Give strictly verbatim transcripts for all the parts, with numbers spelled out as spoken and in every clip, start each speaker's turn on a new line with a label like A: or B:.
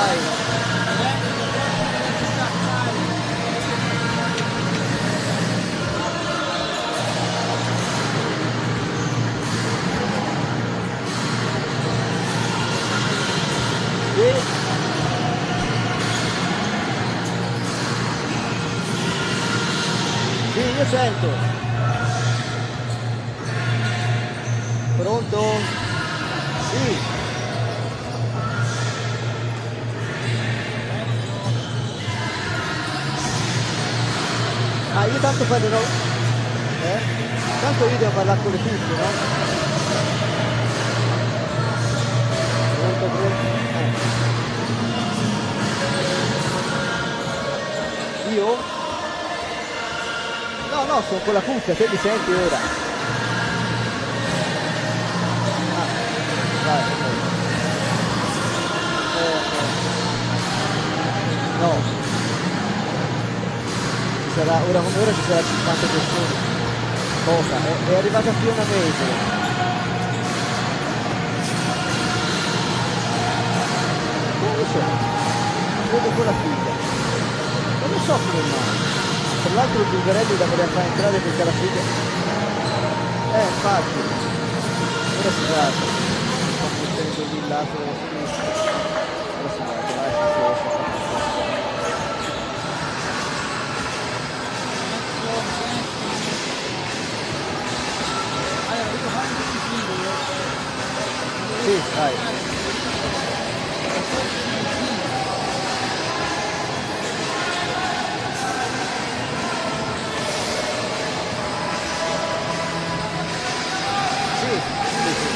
A: dai. Sì. Sì, io sento. Pronto? Sì. Ah, io tanto parlerò. Eh? Tanto io devo parlare con le cuffie, no? Pronto, pronto? Eh. Io? No, no, sono con la cuffia, te mi senti ora? Ah, vai, ok. Eh, no. No. Ci sarà, ora come ora ci sarà cinquanta persone. Cosa? È, è arrivata Fiona Mese. Non lo so. Vedo con la figlia. Non lo so come mai. Tra l'altro il Bulgarelli la voleva fare entrare perché la figlia. Eh, infatti. Ora si guarda. Sto mettendo lì il lato della sinistra. Ora si guarda, vai, si si Sì, vai. Sì, sì, sì.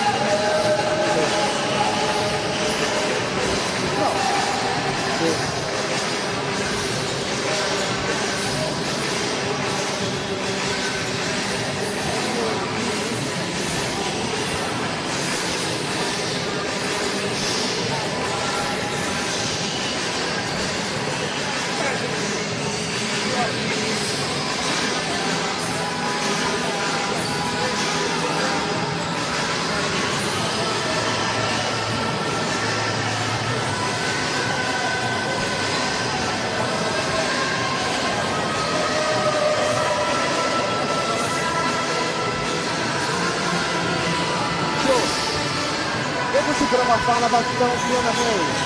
A: No. Sì. Dopo si prova a fare una battuta con Fiona May.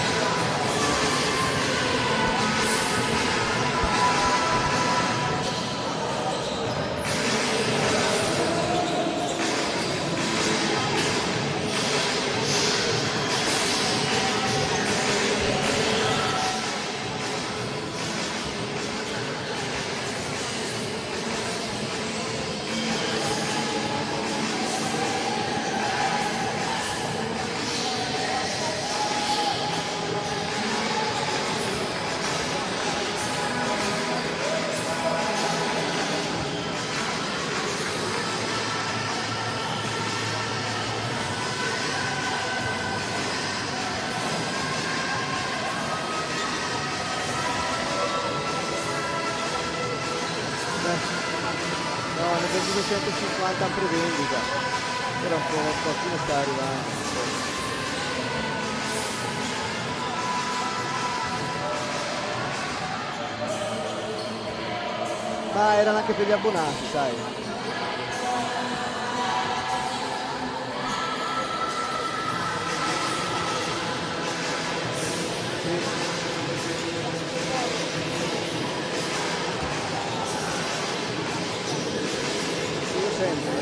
A: No, ne ho venduto centocinquanta in prevendita, però un po' qualcuno sta arrivando. Ma erano anche per gli abbonati, sai. Sempre.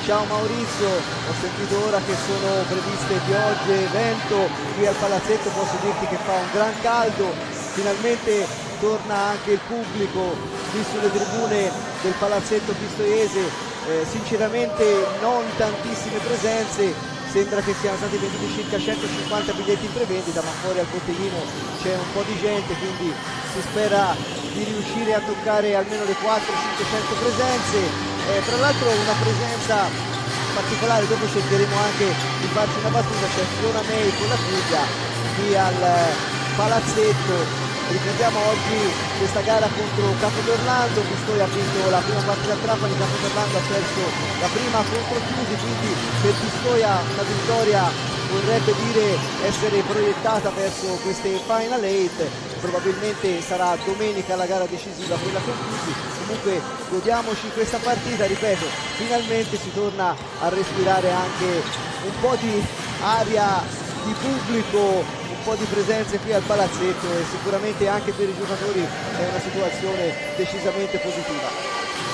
A: Ciao Maurizio, ho sentito ora che sono previste piogge e vento qui al palazzetto, posso dirti che fa un gran caldo, finalmente torna anche il pubblico qui sulle tribune del palazzetto pistoiese, eh, sinceramente non tantissime presenze, sembra che siano stati venduti circa centocinquanta biglietti in prevendita, ma fuori al botteghino c'è un po' di gente, quindi si spera di riuscire a toccare almeno le quattrocento cinquecento presenze. Eh, tra l'altro una presenza particolare, dopo cercheremo anche di farci una battuta, c'è Fiona May con la figlia qui al palazzetto. Ricordiamo oggi questa gara contro Capodorlando, Pistoia ha vinto la prima partita a Trapani, Capodorlando ha perso la prima contro Chiusi, quindi per Pistoia una vittoria vorrebbe dire essere proiettata verso queste Final eight, probabilmente sarà domenica la gara decisiva quella con Chiusi. Comunque godiamoci questa partita, ripeto, finalmente si torna a respirare anche un po' di aria di pubblico, un po' di presenze qui al palazzetto e sicuramente anche per i giocatori è una situazione decisamente positiva.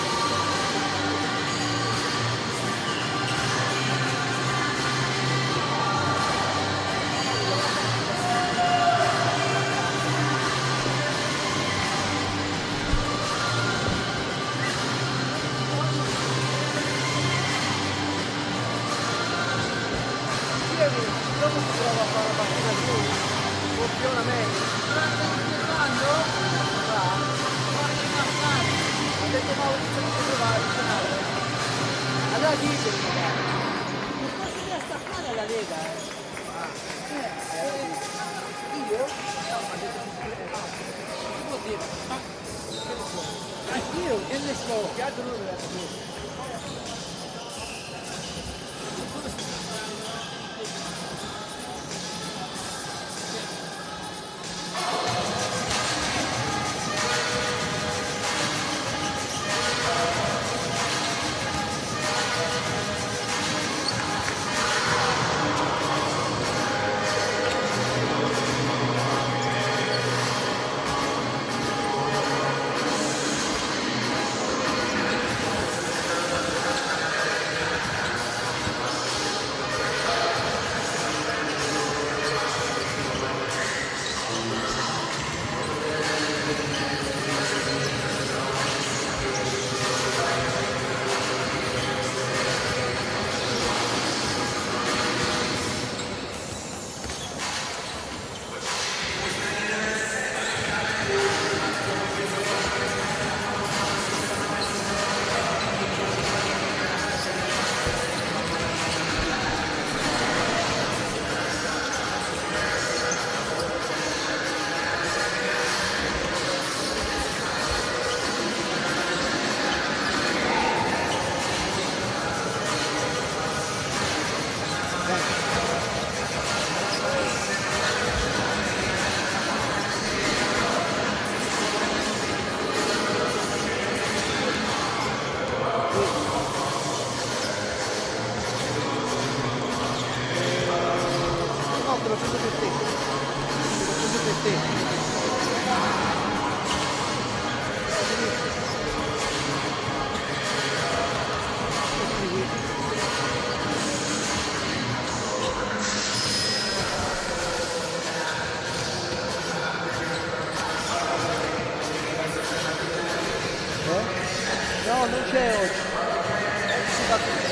A: No, non c'è oggi. Oggi si va con,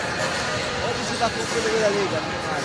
A: oggi si va con quello della Lega, meno male.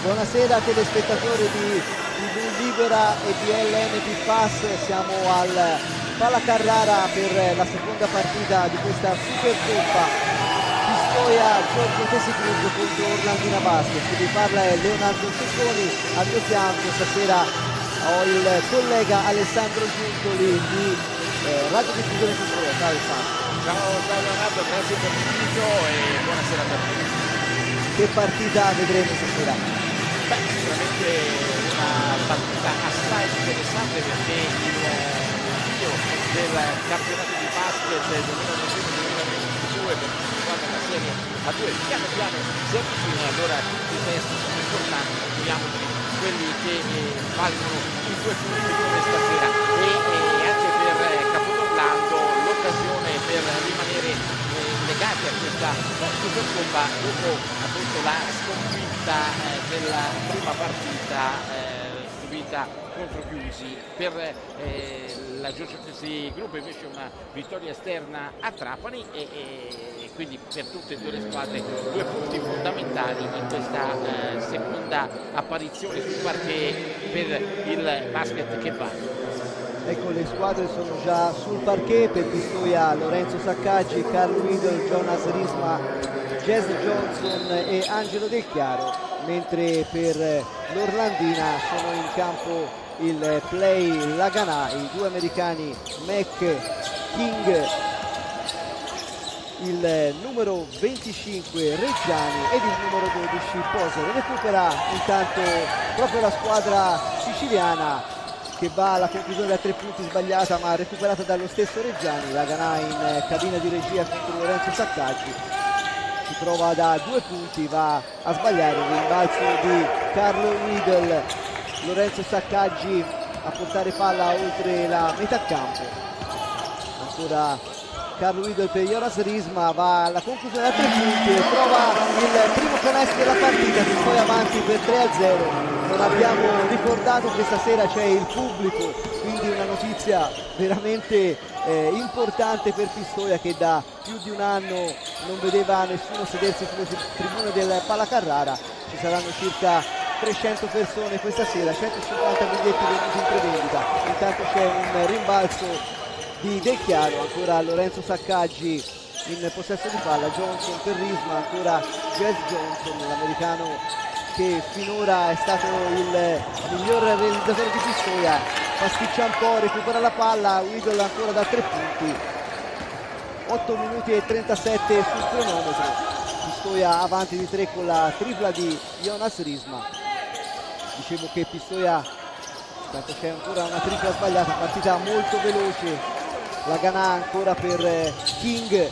A: Buonasera telespettatori di tivù Libera e di L N P Pass, siamo al Pala Carrara per la seconda partita di questa Supercoppa Pistoia Giorgio Tessiclub contro Orlandina Basket. Chi vi parla è Leonardo Cecconi, al mio fianco stasera ho il collega Alessandro Giuntoli di eh, Radio Diffusione Pistoia. Ciao Alessandro.
B: Ciao, ciao Leonardo, grazie per l'invito e buonasera a tutti.
A: Che partita vedremo stasera?
B: Beh, sicuramente una partita assai interessante perché il io del campionato di basket duemilaventuno duemilaventidue per quanto riguarda la serie A due piano piano si avvicina, allora tutti i test sono importanti, figuriamoci quelli che eh, valgono i due punti come stasera e eh, anche per eh, Capodorlando l'occasione per rimanere eh, legati a questa Supercoppa dopo appunto la sconfitta eh, della prima partita eh, subita contro Chiusi. Per eh, la Giorgio Tessiclub invece una vittoria esterna a Trapani e, e quindi per tutte e due le squadre due punti fondamentali in questa eh, seconda apparizione sul parquet per il basket che va.
A: Ecco, le squadre sono già sul parquet. Per Pistoia Lorenzo Saccaggi, Carlo Widel, Jonas Risma, Jazz Johnson e Angelo Del Chiaro, mentre per l'Orlandina sono in campo il play Laganà, i due americani Mac, King, il numero venticinque Reggiani ed il numero dodici Poser. Recupera intanto proprio la squadra siciliana che va alla conclusione da tre punti sbagliata ma recuperata dallo stesso Reggiani. Laganà in cabina di regia contro Lorenzo Saccaggi, si trova da due punti, va a sbagliare il rimbalzo di Carlo Widel. Lorenzo Saccaggi a portare palla oltre la metà campo, ancora Carlo Widel per Jonas Risma, va alla conclusione da tre punti e trova il primo canestro della partita, che poi avanti per tre a zero. Non abbiamo ricordato che stasera c'è il pubblico, quindi una notizia veramente eh, importante per Pistoia, che da più di un anno non vedeva nessuno sedersi sulle tribune del Pala Carrara. Ci saranno circa trecento persone questa sera, centocinquanta biglietti venuti in prevendita. Intanto c'è un rimbalzo di Del Chiaro, ancora Lorenzo Saccaggi in possesso di palla, Johnson per Risma, ancora Jazz Johnson, l'americano che finora è stato il miglior realizzatore di Pistoia, pasticcia un po', recupera la palla, Widel ancora da tre punti, otto minuti e trentasette sul cronometro. Pistoia avanti di tre con la tripla di Jonas Risma. Dicevo che Pistoia, tanto c'è ancora una tripla sbagliata, partita molto veloce. Laganà ancora per King,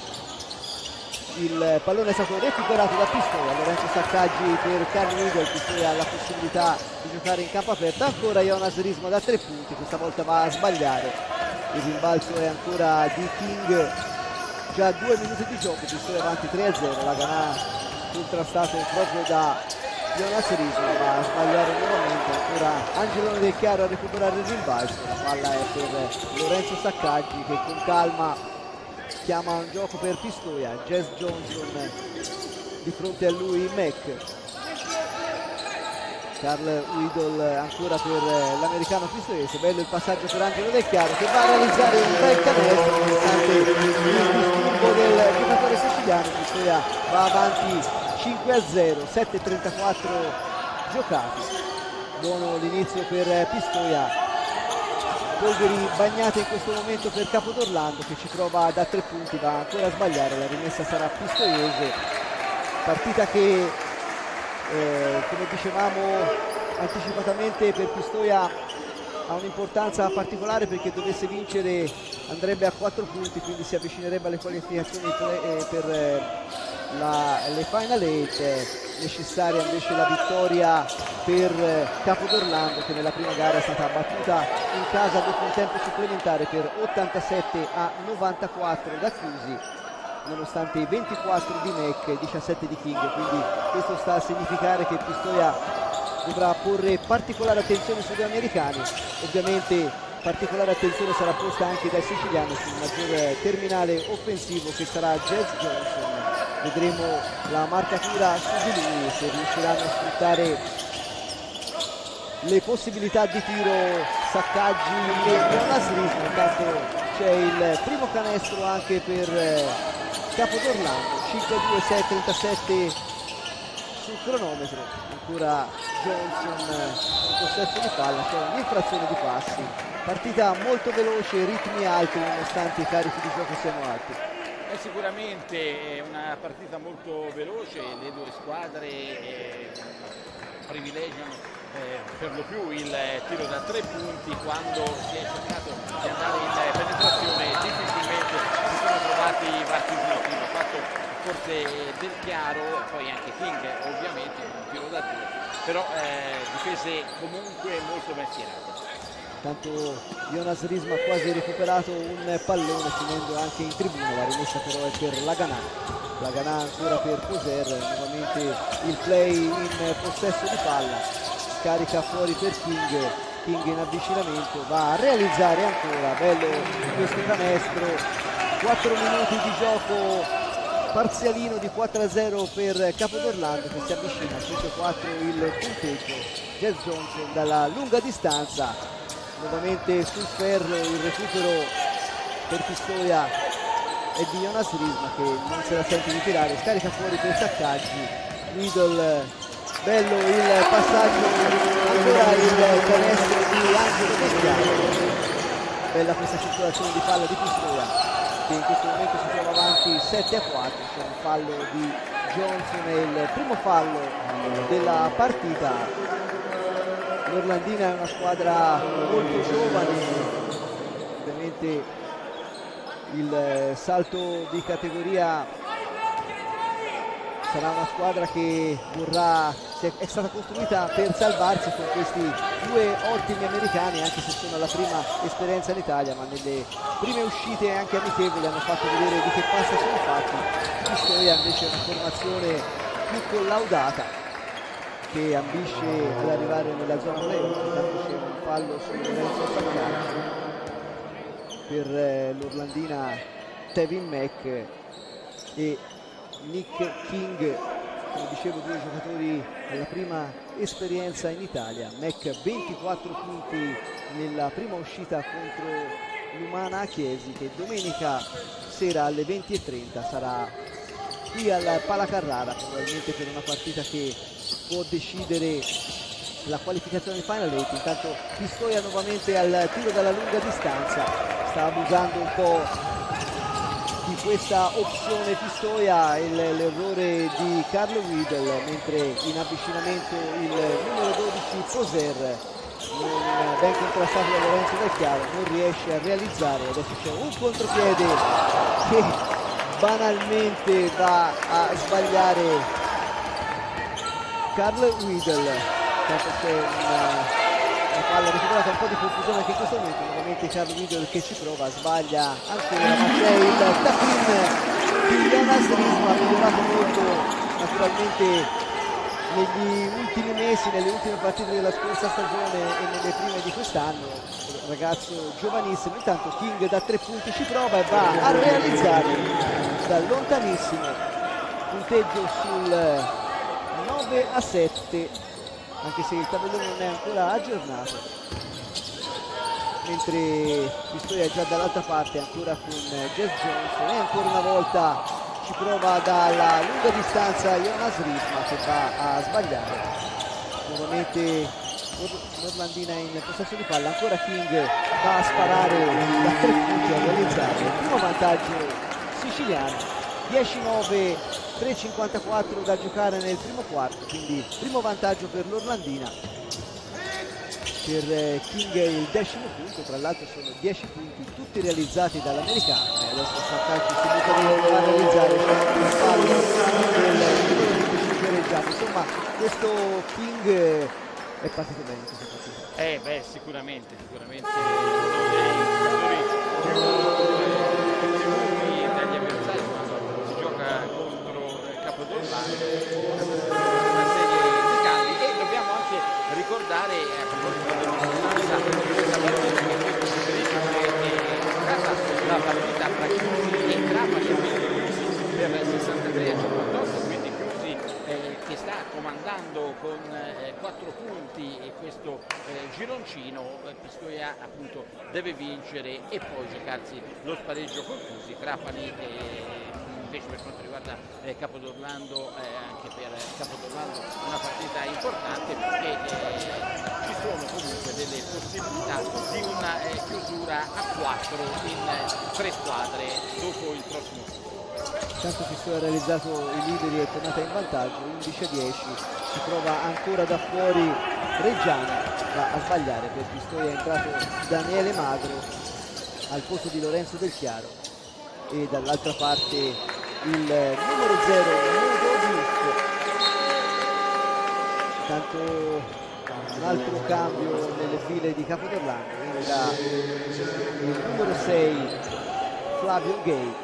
A: il pallone è stato recuperato da Pistoia, Lorenzo Saccaggi per Carlo Widel. Pistoia ha la possibilità di giocare in campo aperto, ancora Jonas Risma da tre punti, questa volta va a sbagliare, il rimbalzo è ancora di King, già due minuti di gioco, Pistoia avanti tre a zero. Laganà contrastato proprio da Jonas Risma, va a sbagliare nuovamente, ancora Angelo Del Chiaro a recuperare il rimbalzo, la palla è per Lorenzo Saccaggi che con calma chiama un gioco per Pistoia. Jazz Johnson di fronte a lui Mac, Carl Widel ancora per l'americano pistoiese, bello il passaggio per Angelo Del Chiaro che va a realizzare un bel canestro nonostante il disturbo del giocatore siciliano. Pistoia va avanti cinque a zero, sette e trentaquattro giocati. Buono l'inizio per Pistoia, polveri bagnate in questo momento per Capodorlando che ci prova da tre punti, va ancora a sbagliare, la rimessa sarà pistoiese. Partita che eh, come dicevamo anticipatamente per Pistoia ha un'importanza particolare, perché dovesse vincere andrebbe a quattro punti, quindi si avvicinerebbe alle qualificazioni per, per eh, la, le Final eight. Necessaria invece la vittoria per Capodorlando, che nella prima gara è stata battuta in casa dopo un tempo supplementare per ottantasette a novantaquattro da Chiusi, nonostante i ventiquattro di Mac e diciassette di King, quindi questo sta a significare che Pistoia dovrà porre particolare attenzione sugli americani. Ovviamente particolare attenzione sarà posta anche dai siciliani sul maggiore terminale offensivo che sarà Jazz Johnson. Vedremo la marcatura su di lui, se riusciranno a sfruttare le possibilità di tiro Saccaggi e Jonas Risma. Intanto c'è il primo canestro anche per eh, Capodorlando, cinque due sei trentasette sul cronometro. Ancora Johnson in possesso di palla, c'è un'infrazione di passi. Partita molto veloce, ritmi alti nonostante i carichi di gioco siano alti.
B: È sicuramente una partita molto veloce, le due squadre eh, privilegiano eh, per lo più il tiro da tre punti. Quando si è cercato di andare in penetrazione difficilmente si sono trovati i varchi giusti. Ha fatto forse del chiaro, poi anche King ovviamente con un tiro da due, però eh, difese comunque molto mestierate.
A: Tanto Jonas Risma ha quasi recuperato un pallone finendo anche in tribuna, la rimessa però è per Laganà. Laganà ancora per Poser, nuovamente il play in possesso di palla, carica fuori per King, King in avvicinamento, va a realizzare ancora, bello questo canestro, quattro minuti di gioco, parzialino di quattro a zero per Capodorlando che si avvicina a cinque quattro il punteggio. Jazz Johnson dalla lunga distanza, nuovamente sul ferro il recupero per Pistoia e di Jonas Risma che non se la sente di tirare, scarica fuori per Saccaggi, Widol, bello il passaggio, ancora il canestro di Angelo Vestiano, bella questa circolazione di palla di Pistoia che in questo momento si trova avanti sette a quattro, c'è un fallo di Johnson, è il primo fallo della partita. L'Orlandina è una squadra molto giovane, ovviamente il salto di categoria sarà una squadra che vorrà, è stata costruita per salvarsi con questi due ottimi americani, anche se sono la prima esperienza in Italia, ma nelle prime uscite anche amichevoli hanno fatto vedere di che pasta sono fatti. Pistoia invece è una formazione più collaudata che ambisce ad arrivare nella zona playoff. Intanto c'è un fallo su Lorenzo Saccaggi per eh, l'Orlandina, Tevin Mack e Nick King, come dicevo due giocatori alla prima esperienza in Italia. Mack ventiquattro punti nella prima uscita contro l'Umana a Chiesi, che domenica sera alle venti e trenta sarà qui al Pala Carrara, probabilmente per una partita che può decidere la qualificazione del Final Eight. Intanto Pistoia nuovamente al tiro dalla lunga distanza, sta abusando un po' di questa opzione Pistoia, l'errore di Carlo Widel, mentre in avvicinamento il numero dodici Poser, non ben contrastato da Lorenzo Del Chiaro, non riesce a realizzare. Adesso c'è un contropiede che banalmente va a sbagliare Carlo Widel. Tanto c'è una, una palla recuperata, un po' di confusione anche in questo momento, nuovamente Carlo Widel che ci prova, sbaglia ancora, ma c'è il tap-in di Jonas Risma, ha migliorato molto naturalmente negli ultimi mesi, nelle ultime partite della scorsa stagione e nelle prime di quest'anno, ragazzo giovanissimo. Intanto King da tre punti ci prova e va a realizzare da lontanissimo, punteggio sul nove a sette, anche se il tabellone non è ancora aggiornato, mentre Pistoia è già dall'altra parte ancora con Jazz Johnson e ancora una volta ci prova dalla lunga distanza Jonas Risma che va a sbagliare. Nuovamente l'Orlandina in possesso di palla, ancora King va a sparare da tre punti a realizzare il primo vantaggio siciliano, dieci nove, tre e cinquantaquattro da giocare nel primo quarto, quindi primo vantaggio per l'Orlandina. Per King il decimo punto, tra l'altro sono dieci punti tutti realizzati dall'americano e adesso Saccaggi si butta a realizzare il fallo del venticinque Reggiano. Insomma, questo King è partito bene in questa partita.
B: Eh beh, sicuramente, sicuramente uno dei giocatori dagli avversari quando si gioca contro Capodorlando, una serie di cambi. E dobbiamo anche ricordare, a proposito della distanza, questa partita che noi preferisco è giocata la partita tra Chiusi e Trapani, per sessantatré a cinquantotto, quindi Chiusi eh, che sta comandando con eh, quattro punti e questo eh, gironcino. eh, Pistoia appunto deve vincere e poi giocarsi lo spareggio con Cusi. Trapani eh, invece per quanto riguarda eh, Capodorlando, eh, anche per Capodorlando una partita importante perché eh, ci sono comunque delle possibilità di una eh, chiusura a quattro in eh, tre squadre dopo il prossimo turno.
A: Intanto Pistoia ha realizzato i liberi, è tornata in vantaggio undici a dieci, si trova ancora da fuori Reggiani, va a sbagliare. Per Pistoia è entrato Daniele Magro al posto di Lorenzo Del Chiaro e dall'altra parte il numero zero Ludovic. Intanto un altro cambio nelle file di Capodorlando, entra il numero sei Flavio Gay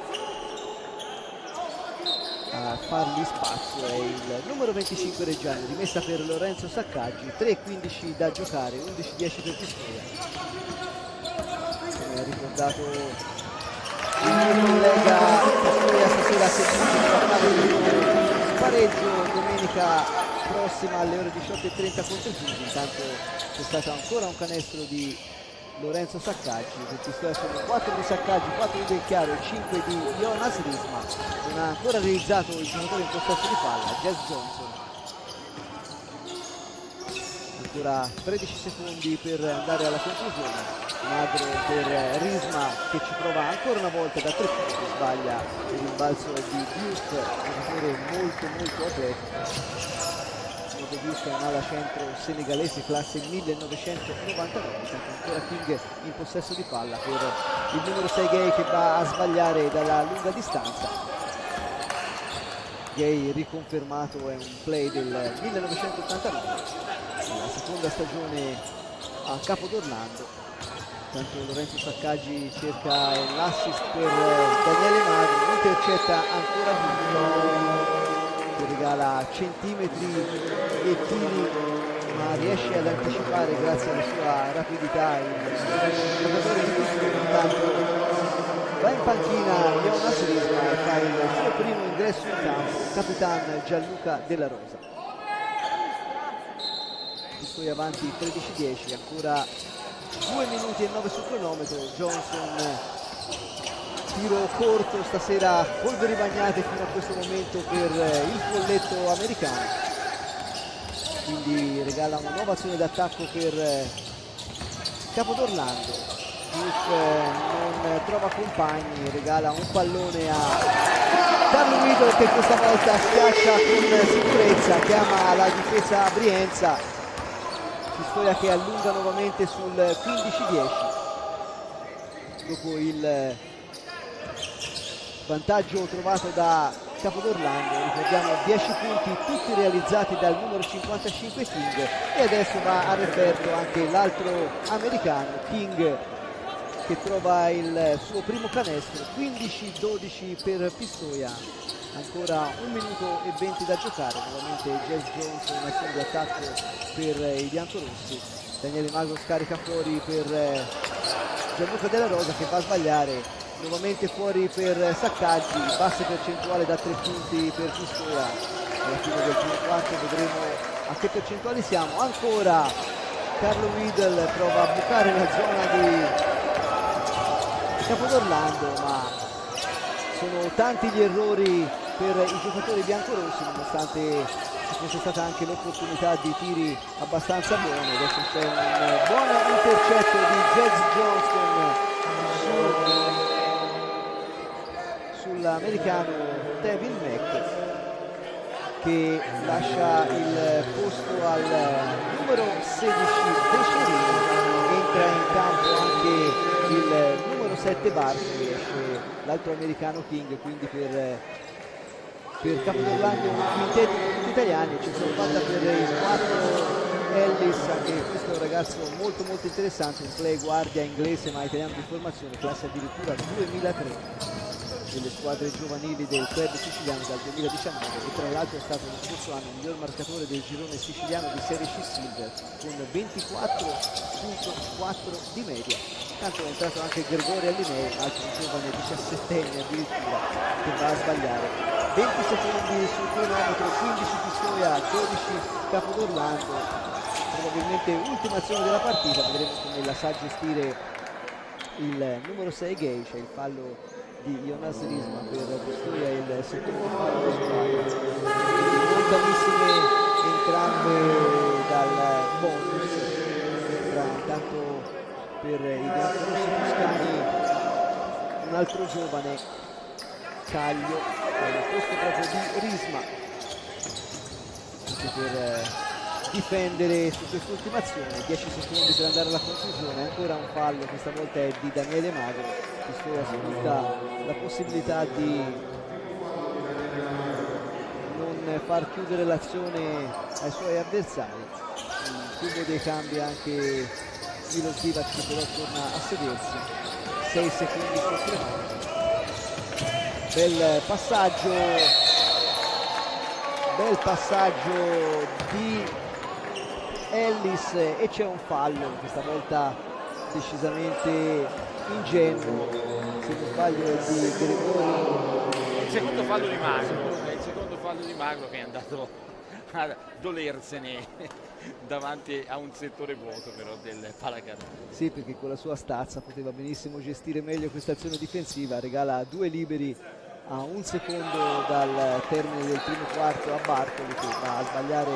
A: a fargli spazio, è il numero venticinque Reggiani, rimessa per Lorenzo Saccaggi. Tre e quindici da giocare, undici a dieci per Pistoia. Come ha ricordato il mio collega, Pistoia stasera ha seguito il pareggio domenica prossima alle ore diciotto e trenta contro Chiusi. Intanto c'è stato ancora un canestro di Lorenzo Saccaggi. Per Pistoia sono quattro di Saccaggi, quattro di Del Chiaro e cinque di Jonas Risma. Non ha ancora realizzato il giocatore in possesso di palla, Jazz Johnson. Ancora tredici secondi per andare alla conclusione. Magro per Risma che ci prova ancora una volta da tre punti, sbaglia il rimbalzo di Diouf, giocatore molto molto atletico. Diouf è un ala centro senegalese classe millenovecentonovantanove. Ancora King in possesso di palla per il numero sei Gay che va a sbagliare dalla lunga distanza. Gay riconfermato, è un play del millenovecentottantanove, la seconda stagione a Capodorlando. Tanto Lorenzo Saccaggi cerca l'assist per Daniele Magro, intercetta ancora Diouf, che regala centimetri e tiri, ma riesce ad anticipare grazie alla sua rapidità il giocatore di Pistoia. Intanto va in panchina Jonas Risma e fa il suo primo ingresso in campo Capitan Gianluca Della Rosa. Pistoia avanti tredici a dieci, ancora due minuti e nove sul cronometro. Johnson, tiro corto stasera, polveri bagnate fino a questo momento per il folletto americano, quindi regala una nuova azione d'attacco per Capodorlando. Diouf non trova compagni, regala un pallone a Carlo Guido che questa volta schiaccia con sicurezza, chiama la difesa Brienza. Pistoia che allunga nuovamente sul quindici a dieci dopo il vantaggio trovato da Capodorlando. Ricordiamo dieci punti tutti realizzati dal numero cinquantacinque King, e adesso va a referto anche l'altro americano King che trova il suo primo canestro. Quindici a dodici per Pistoia, ancora un minuto e venti da giocare. Nuovamente Jazz Johnson in azione di attacco per i biancorossi. Daniele Magro scarica fuori per Gianluca Della Rosa che va a sbagliare. Nuovamente fuori per Saccaggi, bassa percentuale da tre punti per Pistoia. Alla fine del primo quarto vedremo a che percentuali siamo. Ancora Carlo Widel prova a bucare la zona di Capodorlando, ma sono tanti gli errori per i giocatori biancorossi, nonostante ci fosse stata anche l'opportunità di tiri abbastanza buoni. Adesso c'è un buon intercetto di Jazz Johnson su, sull'americano Devin Mack, che lascia il posto al numero sedici Decherini. Entra in campo anche il numero sette Barsi, esce l'altro americano King, quindi per, per Capodorlando un quintetto con tutti italiani. Ci sono fatta per il quattro Ellis, anche questo è un ragazzo molto molto interessante, un play guardia inglese ma italiano di formazione, classe addirittura duemilatré. delle squadre giovanili del club siciliano dal duemiladiciannove, e tra l'altro è stato lo scorso anno il miglior marcatore del girone siciliano di Serie C Silver con ventiquattro virgola quattro di media. Tanto è entrato anche Gregorio Allinei, altro giovane diciassettenne addirittura, che va a sbagliare. venti secondi sul cronometro, quindici Pistoia, dodici Capodorlando. Probabilmente ultima azione della partita, vedremo come la sa gestire il numero sei Gay. C'è il fallo di Jonas Risma per Pistoia, il secondo fallo del squadra. Lontanissime entrambe dal bonus. Tra intanto per i biancorossi toscani un altro giovane, Caglio, al posto proprio di Risma, anche per eh, difendere su quest'ultima azione. dieci secondi per andare alla conclusione, ancora un fallo, questa volta è di Daniele Magro. Pistoia sfrutta la possibilità di non far chiudere l'azione ai suoi avversari. Il tubo dei cambi anche Milo Divac, che però torna a sedersi. sei secondi sul cronometro. Bel passaggio, bel passaggio di Ellis e c'è un fallo, questa volta decisamente ingenuo, se non sbaglio è di Gregorio.
B: Il secondo fallo di Magro, è il secondo fallo di Magro che è andato a dolersene davanti a un settore vuoto però del pallacanestro.
A: Sì, perché con la sua stazza poteva benissimo gestire meglio questa azione difensiva. Regala due liberi a un secondo dal termine del primo quarto a Bartoli, che va a sbagliare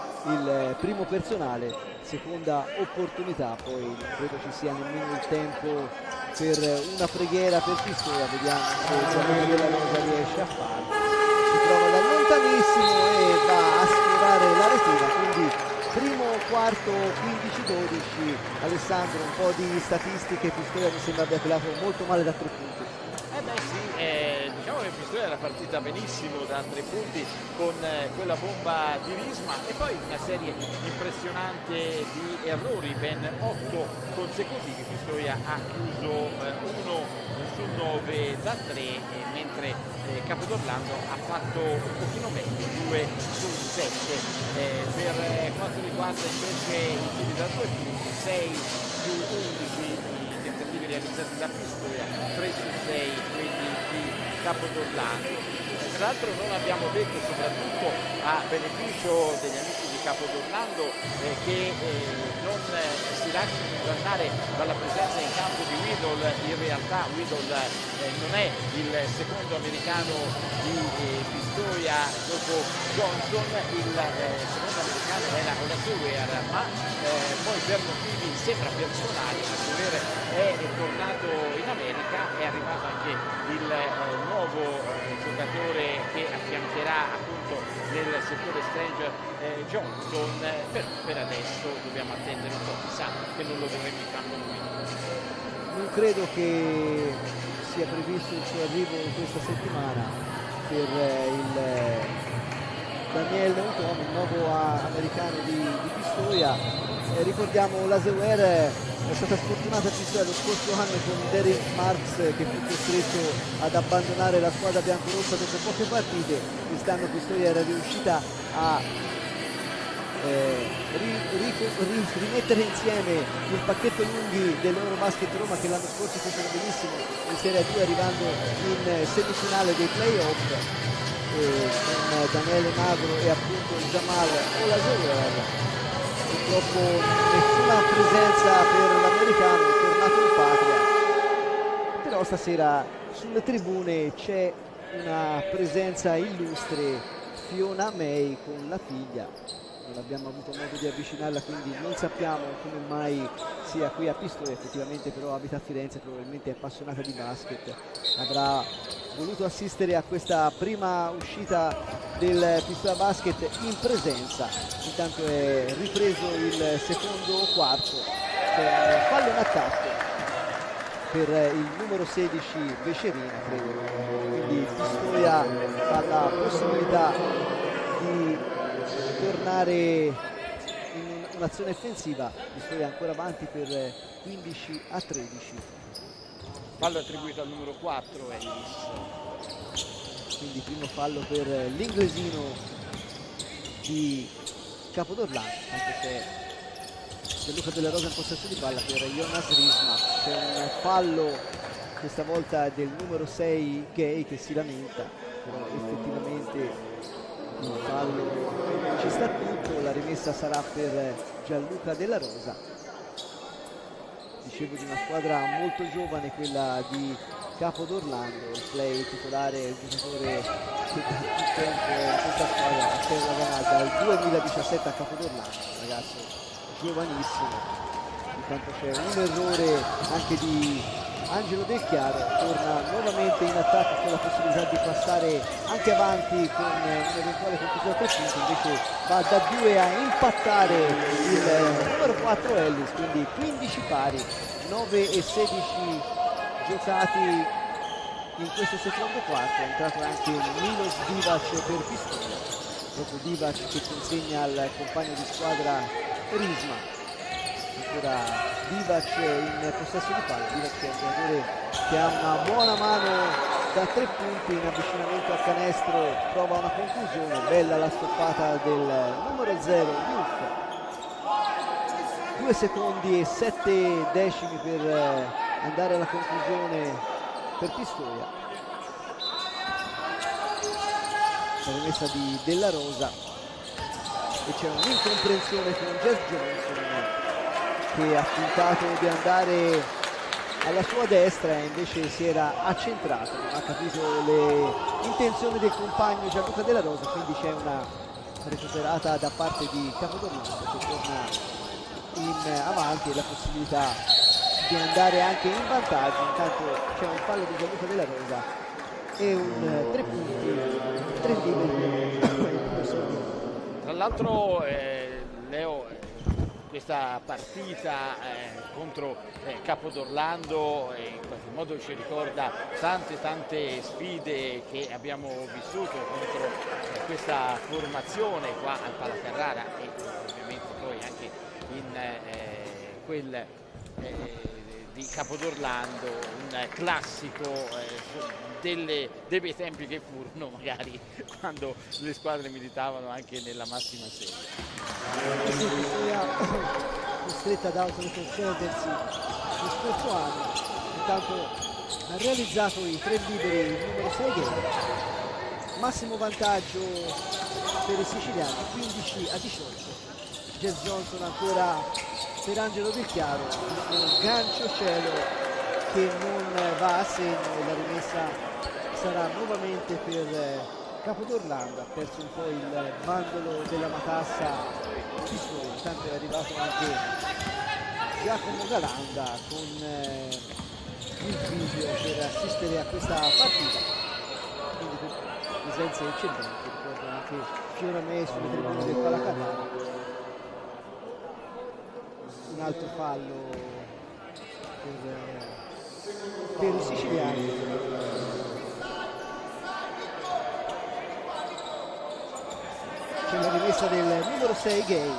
A: il primo personale. Seconda opportunità, poi non credo ci sia nemmeno il tempo per una preghiera per Pistoia. Vediamo se Gianluca Della Rosa riesce a farlo. Si trova da lontanissimo e va a sfiorare la retina, quindi primo quarto quindici dodici. Alessandro, un po' di statistiche. Pistoia mi sembra abbia tirato molto male da tre punti.
B: Eh beh sì, eh, diciamo che Pistoia era partita benissimo da tre punti con eh, quella bomba di Risma e poi una serie impressionante di errori, ben otto consecutivi. Pistoia ha chiuso eh, uno su nove da tre, eh, mentre eh, Capodorlando ha fatto un pochino meglio, due su sette. Eh, per eh, quanto riguarda invece i tiri da due punti, sei su undici tentativi realizzati da Pistoia, tre su sei quelli di Capodorlando. Tra l'altro non abbiamo detto, soprattutto a beneficio degli amici di Capodorlando, eh, che eh, non eh, si lasciano ingannare dalla presenza in campo di Whittle. In realtà Whittle eh, non è il secondo americano di eh, Pistoia dopo Johnson, il eh, secondo americano era Olasewer, ma eh, poi per motivi sembra personali Olasewer è tornato in America, è arrivato anche il eh, nuovo eh, giocatore che affiancherà appunto nel settore Stranger eh, Johnson, eh, però per adesso dobbiamo attendere un po', chissà che non lo vedremo in campo lui.
A: Non credo che sia previsto il suo arrivo in questa settimana per eh, il eh, Daniel Neuton, il nuovo uh, americano di, di Pistoia. Eh, ricordiamo Olasewer è stata sfortunata a Pistoia lo scorso anno con Derek Marks, che fu costretto ad abbandonare la squadra biancorossa dopo poche partite. Quest'anno Pistoia era riuscita a eh, ri, ri, ri, rimettere insieme il pacchetto lunghi dell'Eurobasket Roma, che l'anno scorso fecero benissimo in Serie A due, arrivando in semifinale dei playoff eh, con Daniele Magro e appunto Jamal Olasewer. Purtroppo nessuna presenza per l'americano, è tornato in patria, però stasera sulle tribune c'è una presenza illustre, Fiona May con la figlia. Non abbiamo avuto modo di avvicinarla, quindi non sappiamo come mai sia qui a Pistoia. Effettivamente però abita a Firenze, probabilmente è appassionata di basket, avrà voluto assistere a questa prima uscita del Pistoia Basket in presenza. Intanto è ripreso il secondo quarto, c'è un fallo in attacco per il numero sedici Becerina, credo, quindi Pistoia ha la possibilità di tornare in un'azione offensiva. Pistoia ancora avanti per quindici a tredici.
B: fallo attribuito al numero quattro Ellis.
A: Quindi primo fallo per l'inglesino di Capodorlando, anche se Gianluca Della Rosa in possesso di palla per Jonas Risma. C'è un fallo questa volta del numero sei Gay che si lamenta, però effettivamente il fallo ci sta tutto. La rimessa sarà per Gianluca Della Rosa. Dicevo di una squadra molto giovane, quella di Capodorlando. Il play titolare è il giocatore che da più tempo in questa squadra, Matteo Laganà, dal duemiladiciassette a Capodorlando, ragazzo giovanissimo. Intanto c'è un errore anche di Angelo Del Chiaro, torna nuovamente in attacco con la possibilità di passare anche avanti con un'eventuale conclusione a tre punti, invece va da due a impattare il numero quattro Ellis, quindi quindici pari, nove e sedici giocati in questo secondo quarto. È entrato anche Milos Divac per Pistoia, proprio Divac che consegna al compagno di squadra Risma. Ancora Divac in possesso di palla. Divac è un giocatore che ha una buona mano da tre punti in avvicinamento al canestro, trova una conclusione, bella la stoppata del numero zero Youth. Due secondi e sette decimi per andare alla conclusione per Pistoia. La rimessa di Della Rosa e c'è un'incomprensione con Jazz Johnson che ha tentato di andare alla sua destra e invece si era accentrato, non ha capito le intenzioni del compagno Gianluca Della Rosa, quindi c'è una recuperata da parte di Capodorlando che torna in avanti e la possibilità di andare anche in vantaggio. Intanto c'è un fallo di Gianluca Della Rosa e un tre punti, tre liberi.
B: Tra l'altro eh, Leo, eh, questa partita eh, contro eh, Capodorlando eh, in qualche modo ci ricorda tante tante sfide che abbiamo vissuto contro eh, questa formazione qua al Palacarrara e ovviamente poi anche in eh, quel eh, di Capodorlando, un classico eh, delle, dei bei tempi che furono magari quando le squadre militavano anche nella massima serie.
A: Pistoia costretta ad autoretrocedersi lo scorso anno, intanto ha realizzato i tre liberi il numero sei Gay. Massimo vantaggio per i siciliani, quindici a diciotto. Jazz Johnson ancora per Angelo Del Chiaro, un gancio cielo che non va a segno e la rimessa sarà nuovamente per Capodorlando. Ha perso un po' il bandolo della matassa Pistoia, intanto è arrivato anche Giacomo Galanda con eh, il video per assistere a questa partita, quindi presenze eccellenti. Ricordo anche Fiora sulle tribune del Palacarrara. Un altro fallo per, per i siciliani. C'è la rimessa del numero sei Gay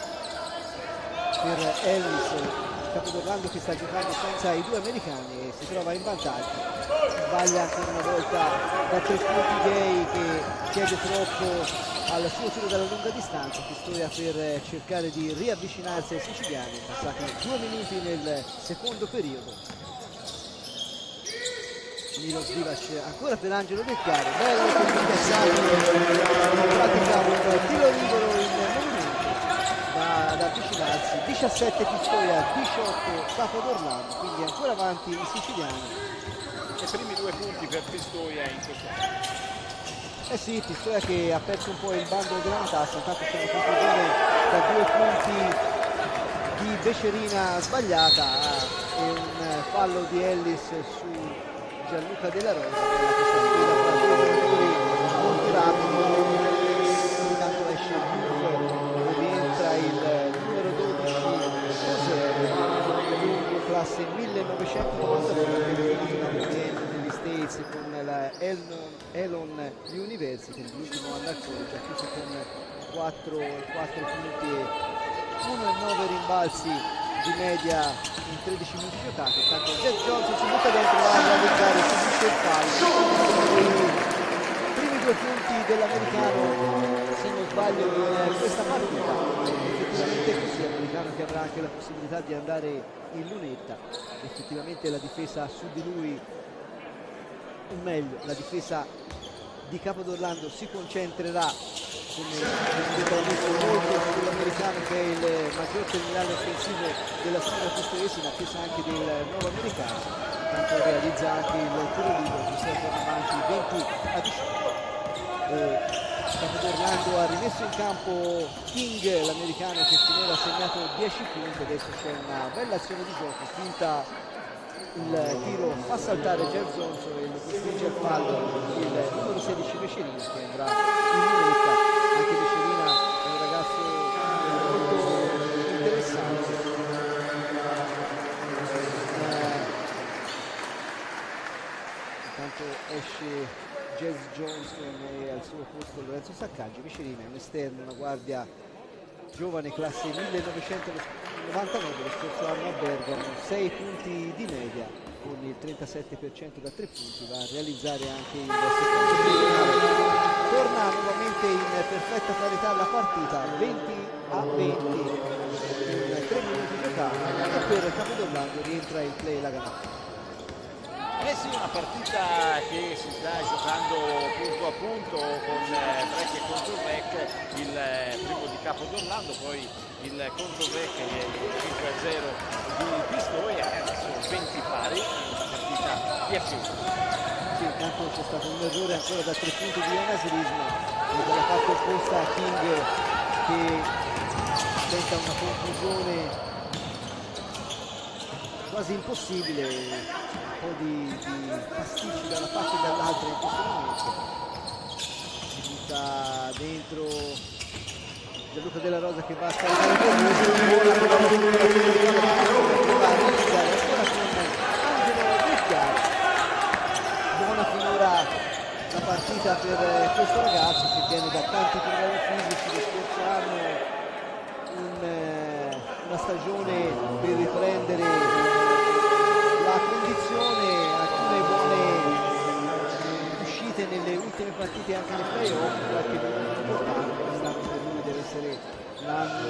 A: per Ellis. Capodorlando che sta giocando senza i due americani e si trova in vantaggio. Sbaglia ancora una volta da tre punti Gay che chiede troppo al suo tiro dalla lunga distanza. Pistoia per cercare di riavvicinarsi ai siciliani, passati due minuti nel secondo periodo. Milos Divac ancora per Angelo Del Chiaro, bello per il piazzato, in pratica un tiro libero in movimento da, ad avvicinarsi. Diciassette Pistoia, diciotto Capodorlando, quindi ancora avanti i siciliani.
B: I primi due punti per Pistoia in questo momento.
A: Eh sì, Pistoia che ha perso un po' il bandolo della matassa, intanto c'è una conclusione da due punti di Becerina sbagliata e un fallo di Ellis su Gianluca Della Rosa, questa sfida tra due giocatori molto rapidi. Intanto esce il rientra il numero dodici José, classe millenovecentonovantanove, negli States con la Elon, Elon University, l'ultimo anno al college, ha chiuso con quattro punti e uno e nove rimbalzi di media in tredici minuti giocati. Intanto Jazz Johnson si butta dentro, va a realizzare, subisce il fallo. Primi due punti dell'americano, se non sbaglio, in questa partita. Effettivamente è così, l'americano che avrà anche la possibilità di andare in lunetta. Effettivamente la difesa su di lui, o meglio, la difesa di Capodorlando si concentrerà, come detto, molto sull'americano che è il maggior terminale offensivo della squadra pistoiese, attesa anche del nuovo americano. Intanto realizza anche il tiro libero, ci si torna avanti venti a diciotto. Capodorlando ha rimesso in campo King, l'americano che finora ha segnato dieci punti. Adesso c'è una bella azione di gioco, finta il tiro, fa saltare Jazz Johnson e lo costringe al fallo il numero sedici Vescerina, che andrà in lunetta. Anche Vescerina è un ragazzo molto interessante. Eh, intanto esce Jazz Johnson e al suo posto Lorenzo Saccaggi. Vescerina è un esterno, una guardia giovane, classe millenovecentonovantanove, lo scorso anno a Bergamo, sei punti di media con il trentasette per cento da tre punti, va a realizzare anche il secondo finale. Torna nuovamente in perfetta parità la partita, venti a venti in tre minuti giocati, e per Capodorlando rientra il play Laganà.
B: Eh sì, una partita che si sta giocando punto a punto con eh, break e contro-break, il eh, primo di Capodorlando, poi il contro-break e il cinque a zero di Pistoia, e adesso venti pari, una partita piacevole.
A: Sì, intanto c'è stato un errore ancora da tre punti di Jonas Risma e dalla parte opposta King che tenta una conclusione quasi impossibile. Un po' di, di pasticci da una parte e dall'altra in questo momento. Si butta dentro Gianluca Della Rosa che va a scaricare il gol, buona per la che va a realizzare ancora con Angelo Vecchiaro. Buona finora la partita per questo ragazzo che viene da tanti problemi fisici. Lo scorso anno un, una stagione per riprendere la condizione, alcune buone uscite nelle ultime partite anche nei playoff, qualche minuto importante. Quest'anno per lui deve essere un anno,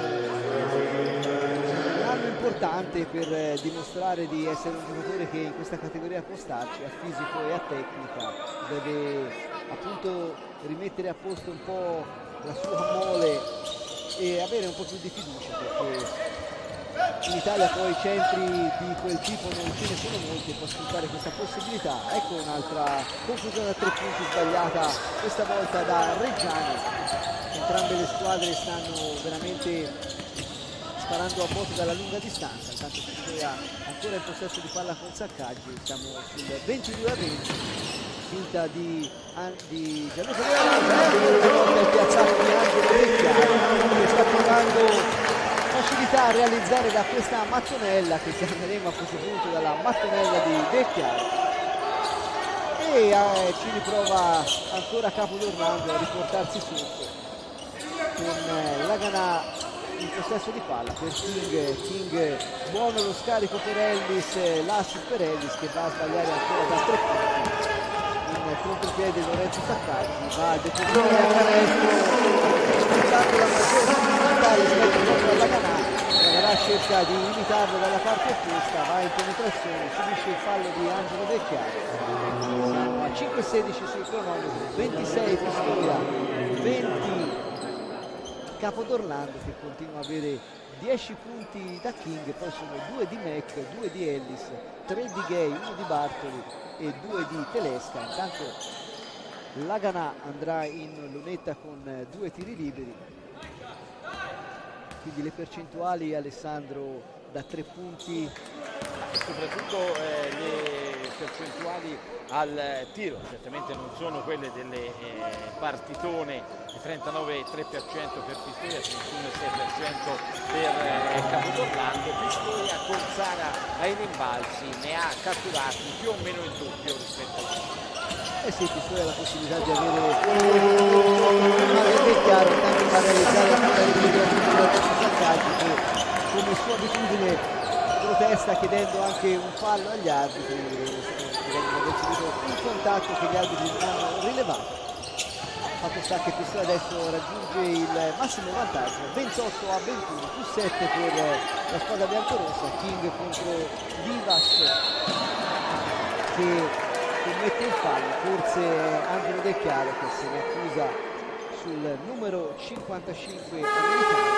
A: un anno importante per dimostrare di essere un giocatore che in questa categoria può starci, a fisico e a tecnica. Deve appunto rimettere a posto un po' la sua mole e avere un po' più di fiducia, perché in Italia poi centri di quel tipo non ce ne sono molti e può sfruttare questa possibilità. Ecco un'altra conclusione a tre punti sbagliata, questa volta da Reggiani. Entrambe le squadre stanno veramente sparando a botte dalla lunga distanza. Intanto Pistoia ancora in possesso di palla con Saccaggi, siamo sul ventidue a venti. Finta di, di Gianluca Della Rosa, il piazzato di Angelo Vecchiaro che sta trovando facilità a realizzare da questa mattonella, che chiameremo a questo punto dalla mattonella di Vecchiaro, e eh, ci riprova ancora Capodorlando a riportarsi sotto con eh, Laganà in possesso di palla per King. King buono lo scarico per Ellis, eh, l'assist per Ellis che va a sbagliare ancora da tre punti. In contropiede Lorenzo Saccaggi va a depositare a canestro, sfruttando la maggiore difficoltà rispetto proprio alla Laganà. Laganà cerca di imitarlo dalla parte opposta, va in penetrazione, subisce il fallo di Angelo Vecchiaro. Siamo a cinque sedici sul cronometro, ventisei Pistoia, venti Capodorlando, che continua a avere dieci punti da King, poi sono due di Mac, due di Ellis, tre di Gay, uno di Bartoli e due di Telesca. Intanto Laganà andrà in lunetta con due tiri liberi, quindi le percentuali, Alessandro, da tre punti,
B: soprattutto eh, le percentuali al tiro certamente non sono quelle delle eh, partitone, trentanove virgola tre per cento per Pistoia, trentuno virgola sei per cento per eh, Capodorlando. Pistoia con Zara ai rimbalzi ne ha catturati più o meno il doppio rispetto a lui.
A: Eh sì, Pistoia ha la possibilità di avere, ma è chiaro, tanto va a realizzare la palla di Saccaggi, che come sua abitudine protesta chiedendo anche un fallo agli arbitri, chiedendo aver subito un contatto che gli arbitri non hanno rilevato. Fatto sta che Pistoia adesso raggiunge il massimo vantaggio, ventotto a ventuno, più sette per la squadra biancorossa. King contro Divas che commette il fallo, forse Angelo Del Chiaro che se ne accusa sul numero cinquantacinque americano.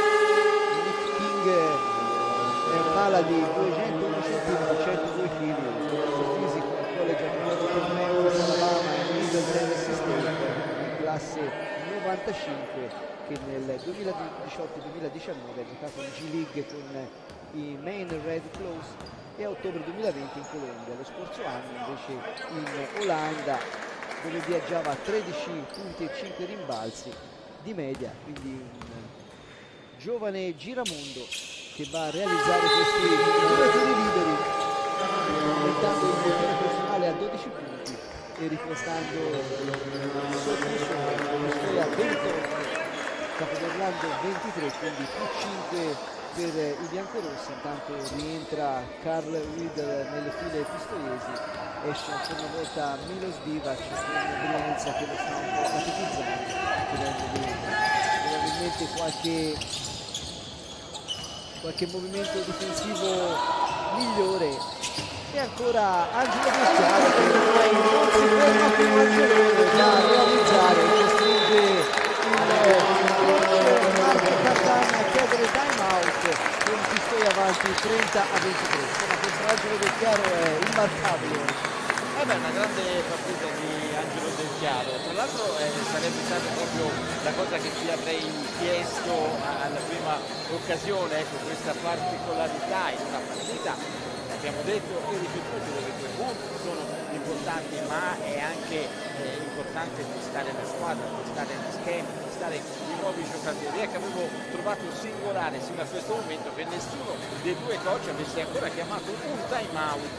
A: King è un'ala di duecentododici centimetri, centodue chili, fisico, college accumulato per Memphis, Alabama e Middle Tennessee State, classe novantacinque, che nel duemiladiciotto duemiladiciannove ha giocato in G-League con i Maine Red Claws e a ottobre duemilaventi in Colombia. Lo scorso anno invece in Olanda, dove viaggiava a tredici punti e cinque rimbalzi di media, quindi un giovane giramondo che va a realizzare questi due tiri liberi, aumentando il potere personale a dodici punti e ripostando sotto il suo Pistoia ventotto, Capodorlando ventitré, quindi più cinque per i biancorossi. Intanto rientra Carl Riedel nelle file pistoiesi, esce ancora una volta Milos Divac con Brianza che lo sta un po' catetizzando, chiedendogli probabilmente qualche, qualche movimento difensivo migliore. E ancora Angelo Del Chiaro che ormai non si ferma più al girone da realizzare, costringe il coach Marco Cardani a chiedere time out con Pistoia avanti trenta a ventitré. Insomma, questo Angelo Del Chiaro è immarcabile.
B: Eh beh, una grande partita di Angelo Del Chiaro, tra l'altro eh, sarebbe stata proprio la cosa che ti avrei chiesto alla prima occasione, ecco, questa particolarità in una partita. Abbiamo detto e ripetuto che i due punti sono importanti, ma è anche eh, importante testare la squadra, testare gli schemi, testare i nuovi giocatori. E che avevo trovato singolare sino a questo momento che nessuno dei due coach avesse ancora chiamato un time out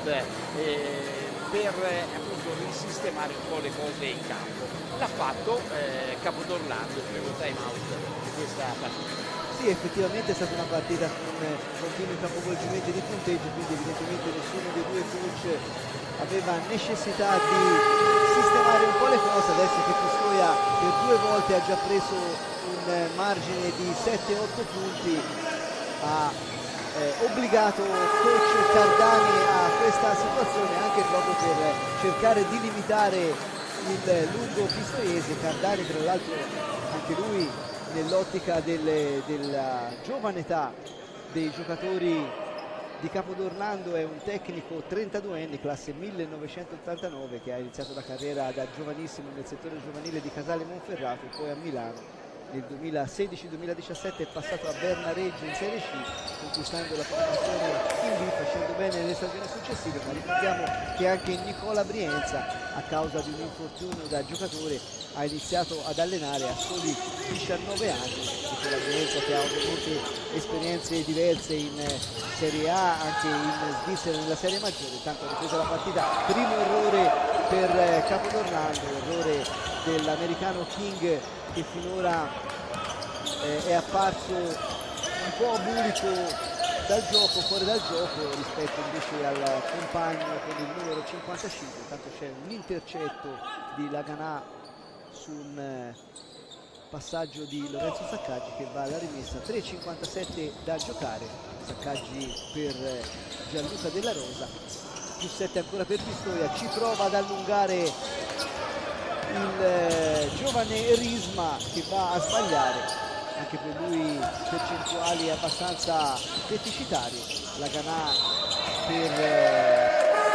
B: eh, per eh, appunto risistemare un po' le cose in campo. L'ha fatto eh, Capodorlando, il primo time out di questa partita.
A: Sì, effettivamente è stata una partita con continui capovolgimenti di punteggio, quindi evidentemente nessuno dei due coach aveva necessità di sistemare un po' le cose. Adesso che Pistoia per due volte ha già preso un margine di sette otto punti, ha eh, obbligato coach Cardani a questa situazione anche proprio per cercare di limitare il lungo pistoiese. Cardani tra l'altro anche lui nell'ottica della giovane età dei giocatori di Capodorlando è un tecnico trentaduenne, classe millenovecentottantanove, che ha iniziato la carriera da giovanissimo nel settore giovanile di Casale Monferrato e poi a Milano. Nel duemilasedici duemiladiciassette è passato a Berna Reggio in Serie C, conquistando la promozione in B, facendo bene nelle stagioni successive, ma ricordiamo che anche Nicola Brienza, a causa di un infortunio da giocatore, ha iniziato ad allenare a soli diciannove anni. Nicola Brienza che ha ovviamente esperienze diverse in Serie A, anche in Svizzera nella Serie Maggiore. Intanto ha ripreso la partita, primo errore per Capodorlando, errore dell'americano King che finora eh, è apparso un po' abulico dal gioco, fuori dal gioco, rispetto invece al compagno con il numero cinquantacinque. Intanto c'è un intercetto di Laganà su un eh, passaggio di Lorenzo Saccaggi che va alla rimessa. Tre e cinquantasette da giocare, Saccaggi per eh, Gianluca Della Rosa, più sette ancora per Pistoia. Ci prova ad allungare il eh, giovane Risma che va a sbagliare, anche per lui percentuali abbastanza deficitarie. Laganà per eh,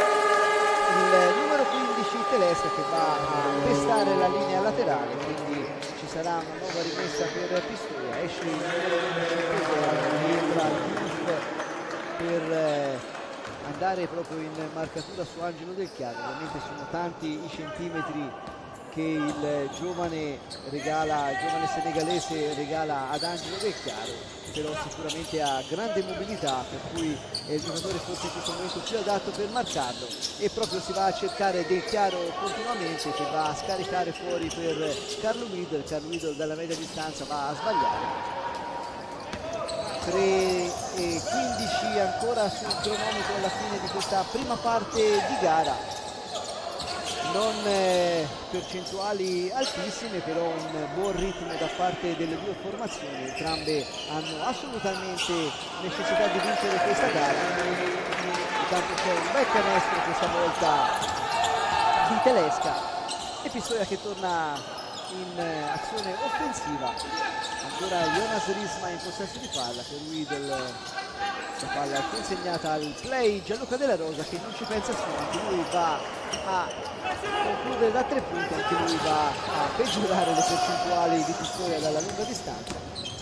A: il numero quindici Telesca che va a pestare la linea laterale, quindi ci sarà una nuova rimessa per Pistoia. Esce il numero undici, rientra Yusuf per eh, andare proprio in marcatura su Angelo Del Chiaro. Ovviamente sono tanti i centimetri che il giovane regala, il giovane senegalese regala ad Angelo Del Chiaro, però sicuramente ha grande mobilità, per cui è il giocatore forse in questo momento più adatto per marcarlo, e proprio si va a cercare Del Chiaro continuamente, che va a scaricare fuori per Carlo Riedel. Carlo Riedel dalla media distanza va a sbagliare. tre e quindici ancora sul cronometro alla fine di questa prima parte di gara. Non eh, percentuali altissime, però un buon ritmo da parte delle due formazioni. Entrambe hanno assolutamente necessità di vincere questa gara. Intanto c'è un bel canestro questa volta di Telesca e Pistoia che torna in eh, azione offensiva. Ancora Jonas Risma in possesso di palla, per lui del, la palla è consegnata al play Gianluca Della Rosa, che non ci pensa su, anche lui va a concludere da tre punti, anche lui va a peggiorare le percentuali di Pistoia dalla lunga distanza.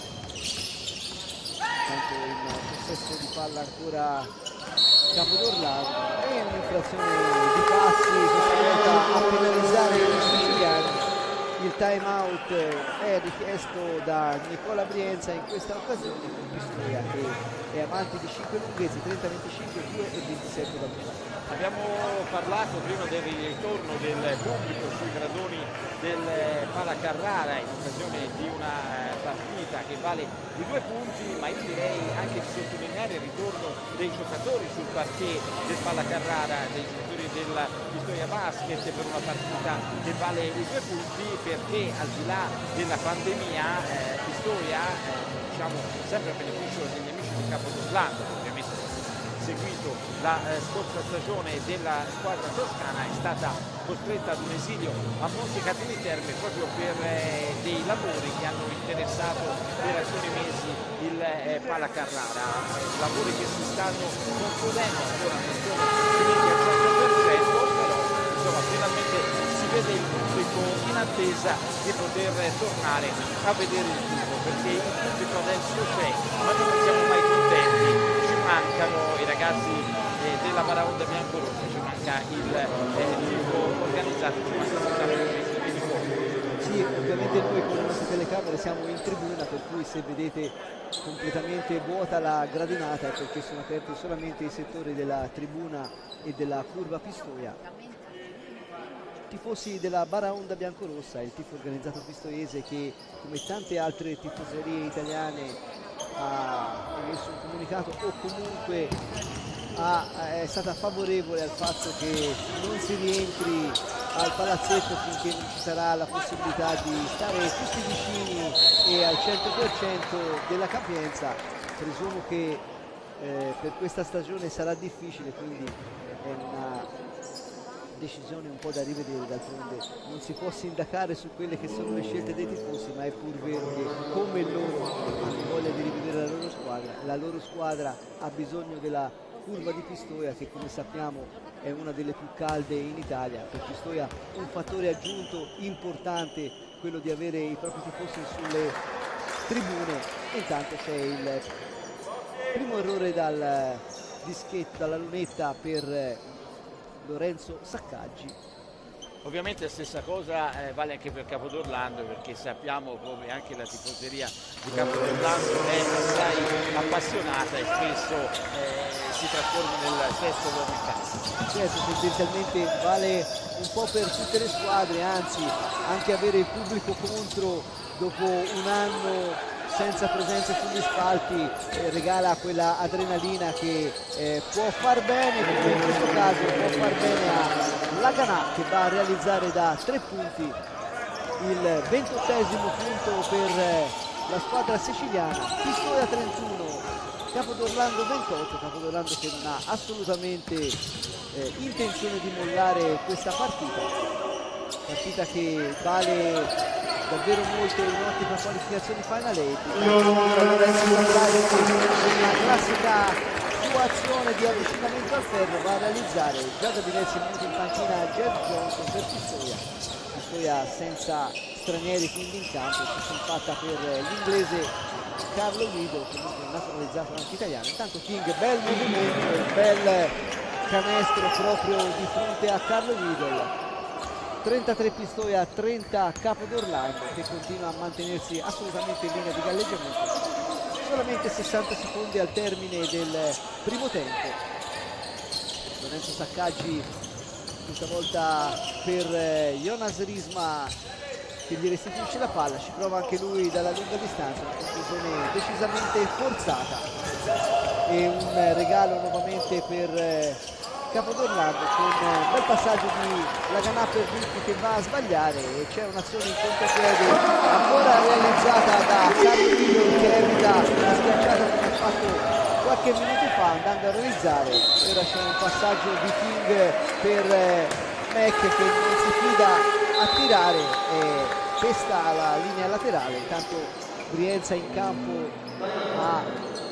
A: Tanto in possesso di palla ancora Capodorlando e un'infrazione di passi questa volta a penalizzare i siciliani. Il time out è richiesto da Nicola Brienza in questa occasione con Pistoia che è avanti di cinque lunghezze, trenta venticinque, due e ventisette da due.
B: Abbiamo parlato prima del ritorno del pubblico sui gradoni del Pala Carrara in occasione di una partita che vale di due punti, ma io direi anche di sottolineare il ritorno dei giocatori sul parquet del Pala Carrara, dei giocatori della Pistoia Basket per una partita che vale i due punti, perché al di là della pandemia eh, Pistoia eh, diciamo sempre a beneficio degli amici di Capodorlando, ovviamente seguito la eh, scorsa stagione della squadra toscana, è stata costretta ad un esilio a Montecatini Terme proprio per eh, dei lavori che hanno interessato per alcuni mesi il eh, Pala Carrara, eh, lavori che si stanno concludendo, ancora non sono finiti al cento per cento, però insomma finalmente si vede il pubblico in attesa di poter tornare a vedere il vivo, perché il pubblico adesso c'è, ma noi non siamo mai contenti. Mancano i ragazzi eh, della Baraonda Biancorossa, ci manca il eh, tifo organizzato, ci manca il
A: Sì, ovviamente noi con le nostre telecamere siamo in tribuna, per cui se vedete completamente vuota la gradinata è perché sono aperti solamente i settori della tribuna e della curva Pistoia. Tifosi della Baraonda Biancorossa, il tifo organizzato pistoiese che come tante altre tifoserie italiane ha emesso un comunicato o comunque ha, è stata favorevole al fatto che non si rientri al palazzetto finché non ci sarà la possibilità di stare tutti vicini e al cento per cento della capienza. Presumo che eh, per questa stagione sarà difficile, quindi è una decisione un po' da rivedere, d'altronde non si può sindacare su quelle che sono le scelte dei tifosi, ma è pur vero che come loro hanno voglia di rivedere la loro squadra, la loro squadra ha bisogno della curva di Pistoia, che come sappiamo è una delle più calde in Italia. Per Pistoia un fattore aggiunto importante quello di avere i propri tifosi sulle tribune. Intanto c'è il primo errore dal dischetto, dalla lunetta per Lorenzo Saccaggi.
B: Ovviamente la stessa cosa eh, vale anche per Capodorlando, perché sappiamo come anche la tifoseria di Capodorlando è assai appassionata e spesso eh, si trasforma nel sesto uomo in campo.
A: Certo, tendenzialmente vale un po' per tutte le squadre, anzi anche avere il pubblico contro dopo un anno senza presenza sugli spalti eh, regala quella adrenalina che eh, può far bene, come in questo caso può far bene a Laganà, che va a realizzare da tre punti il ventottesimo punto per eh, la squadra siciliana. Pistoia trentuno, Capodorlando ventotto, Capodorlando che non ha assolutamente eh, intenzione di mollare questa partita, partita che vale davvero molto in ottica qualificazioni Final eight. Una classica sua azione di avvicinamento al ferro va a realizzare già da diversi minuti in panchina Jeff Johnson per Pistoia. Pistoia senza stranieri quindi in campo, si sono fatta per l'inglese Carlo Guido, comunque naturalizzato anche italiano. Intanto King, bel movimento, bel canestro proprio di fronte a Carlo Guido. trentatré Pistoia, trenta Capodorlando, che continua a mantenersi assolutamente in linea di galleggiamento. Solamente sessanta secondi al termine del primo tempo. Lorenzo Saccaggi questa volta per Jonas Risma, che gli restituisce la palla, ci prova anche lui dalla lunga distanza, una conclusione decisamente forzata. e un regalo nuovamente per eh, Capodorlando con un bel passaggio di Laganà per Ricchi che va a sbagliare e c'è un'azione in contropiede ancora realizzata da Carlo Miglioli che evita la schiacciata come ha fatto qualche minuto fa andando a realizzare. Ora c'è un passaggio di King per eh, Mac che non si fida a tirare e pesta la linea laterale. Intanto Brienza in campo a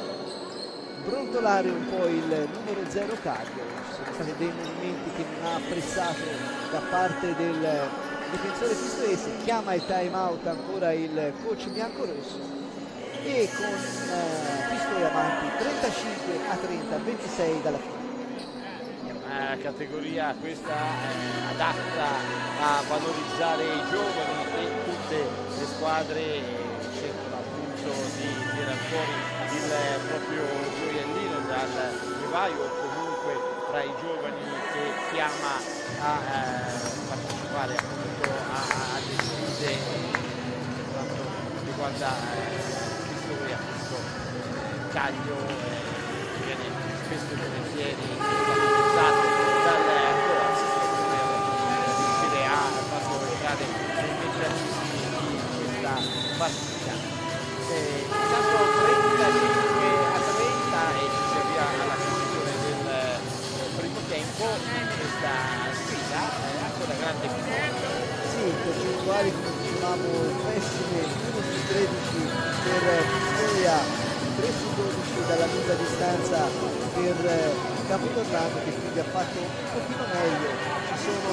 A: brontolare un po' il numero zero Caglio. Ci sono stati dei movimenti che non ha apprezzato da parte del difensore pistoiese, chiama il time out ancora il coach biancorosso e con eh, Pistoia avanti trentacinque a trenta, ventisei dalla fine.
B: Una categoria questa eh, adatta a valorizzare i giovani e tutte le squadre cercano appunto di tirare fuori il proprio gioiellino dal vivaio o comunque tra i giovani che chiama a eh, partecipare appunto a, a, alle sfide per quanto riguarda eh, appunto Caglio eh, viene spesso e volentieri utilizzato dal Corsi per riuscire a farlo entrare nei meccanismi di questa partita. Eh, intanto trentacinque a trenta e ci si avvia alla conclusione del eh, primo tempo questa sfida è ancora grande finale.
A: Sì, percentuali come dicevamo pessime, uno su tredici per Pistoia, tre su dodici dalla lunga distanza per Capodorlando che quindi ha fatto un pochino meglio. Ci sono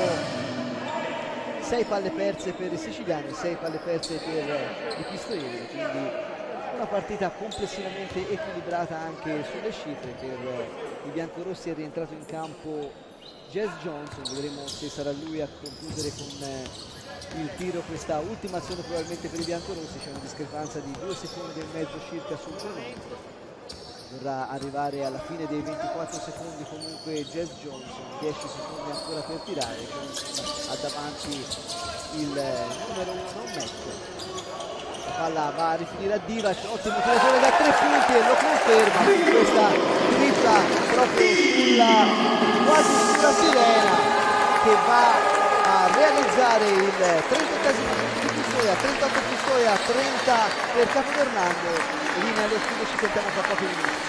A: sei palle perse per i siciliani, sei palle perse per i pistoiesi, quindi una partita complessivamente equilibrata anche sulle cifre. Per i biancorossi è rientrato in campo Jazz Johnson, vedremo se sarà lui a concludere con eh, il tiro questa ultima azione probabilmente per i biancorossi. C'è una discrepanza di due secondi e mezzo circa sul cronometro, dovrà arrivare alla fine dei ventiquattro secondi comunque Jazz Johnson, dieci secondi ancora per tirare, ha davanti il numero uno Mac. La palla va a rifinire a Divac, ottimo tiratore da tre punti e lo conferma con questa dritta proprio sulla quasi sulla sirena che va a realizzare il trentottesimo di Pistoia, trentotto Pistoia, trenta per Capodorlando. Linea allo studio, ci sentiamo tra pochi minuti.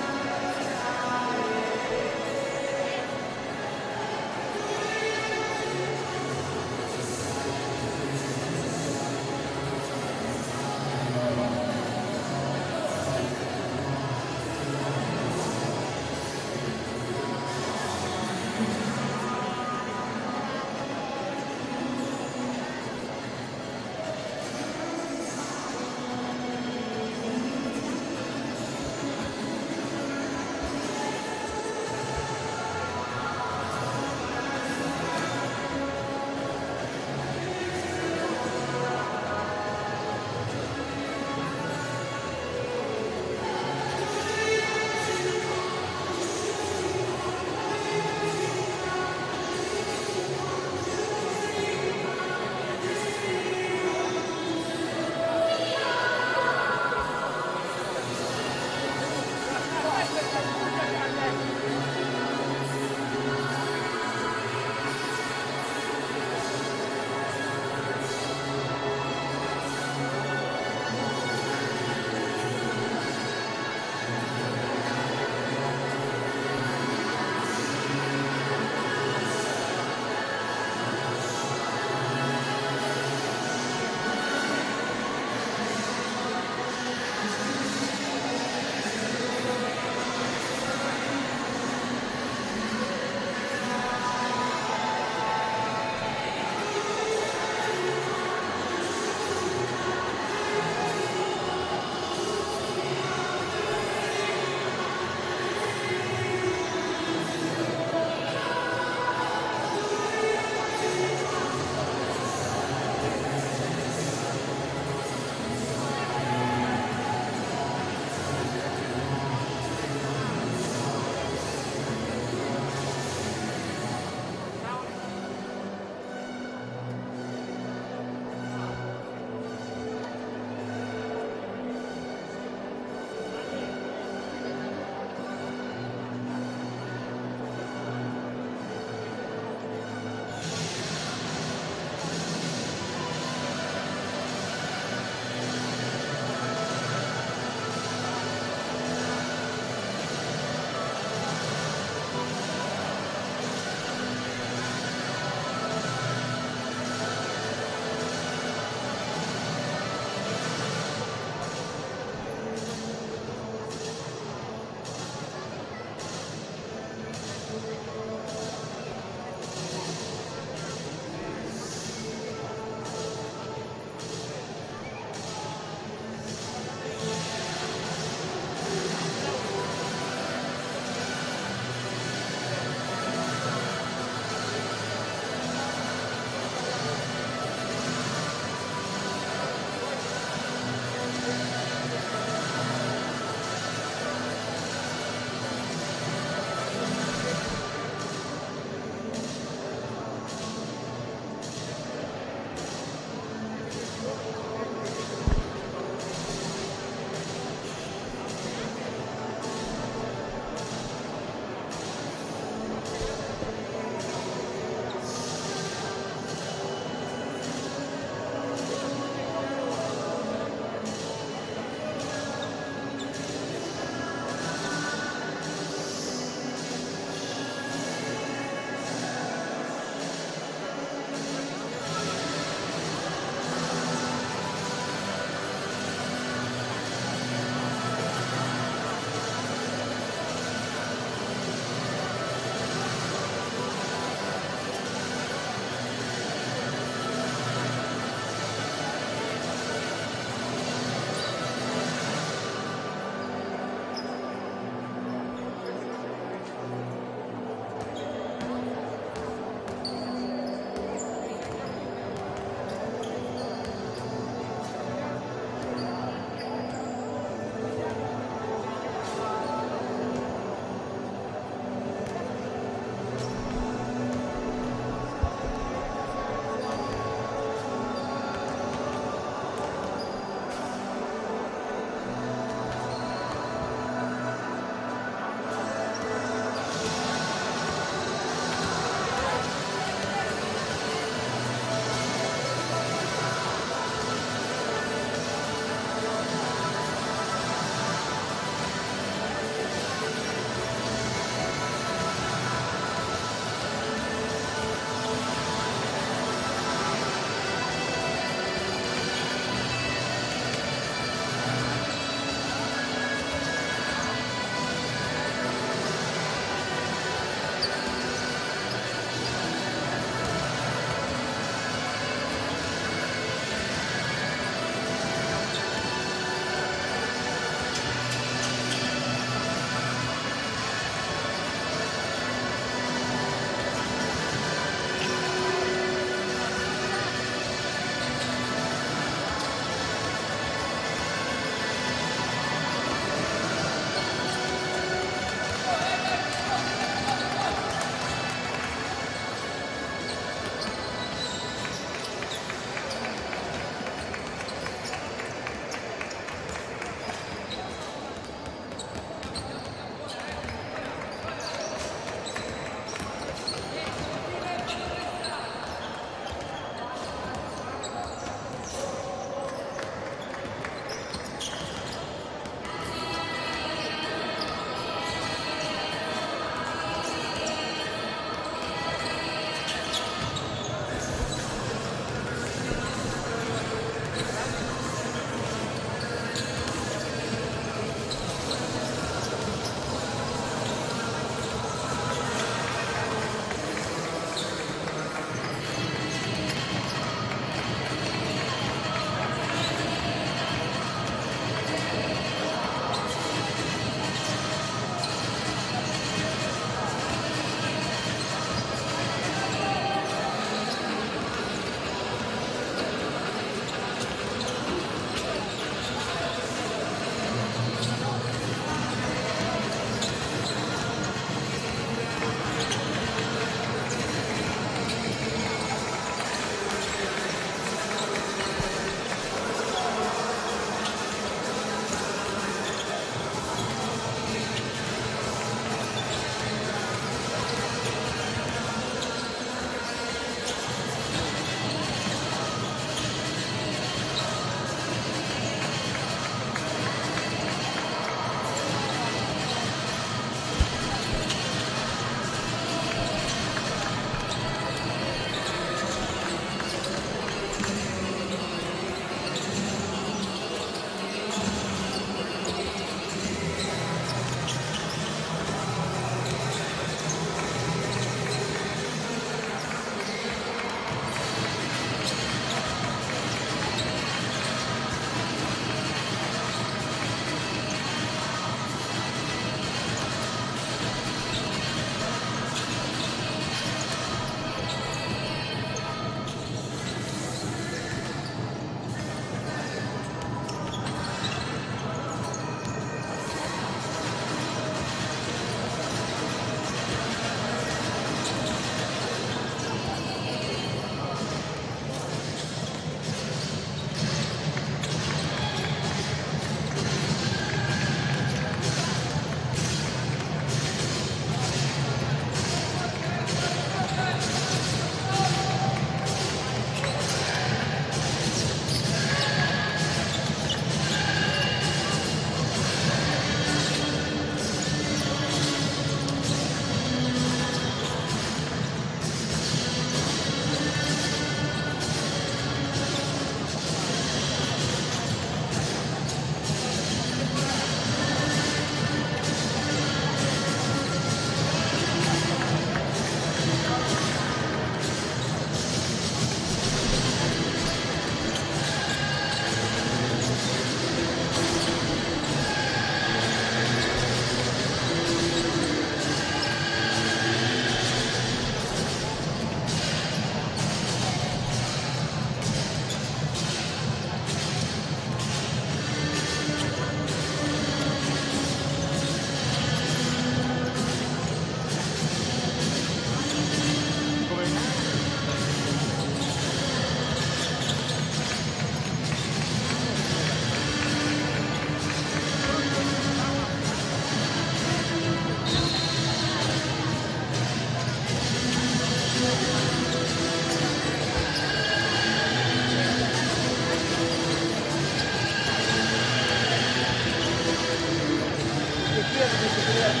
A: Giorgio dice che era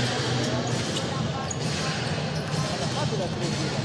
A: fatto da tre giri.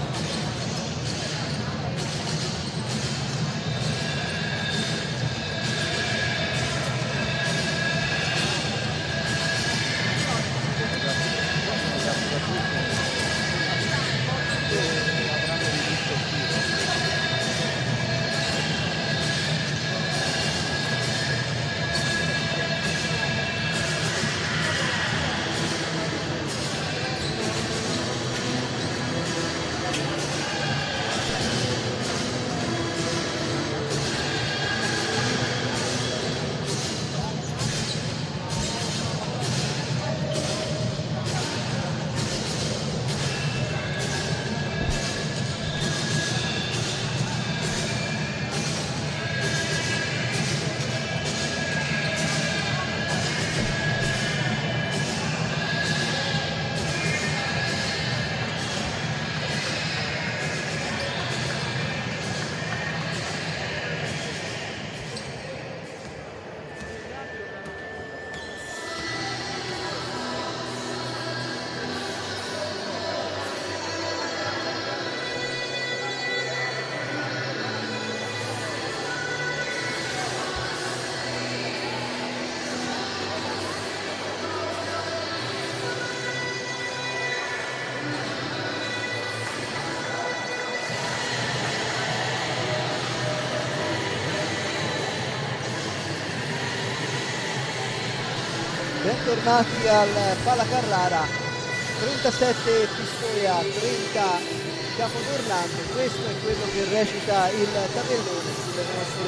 A: Bentornati al Palla Carrara, trentasette Pistoia, trenta Capodorlando. Questo è quello che recita il tabellone sulle nostre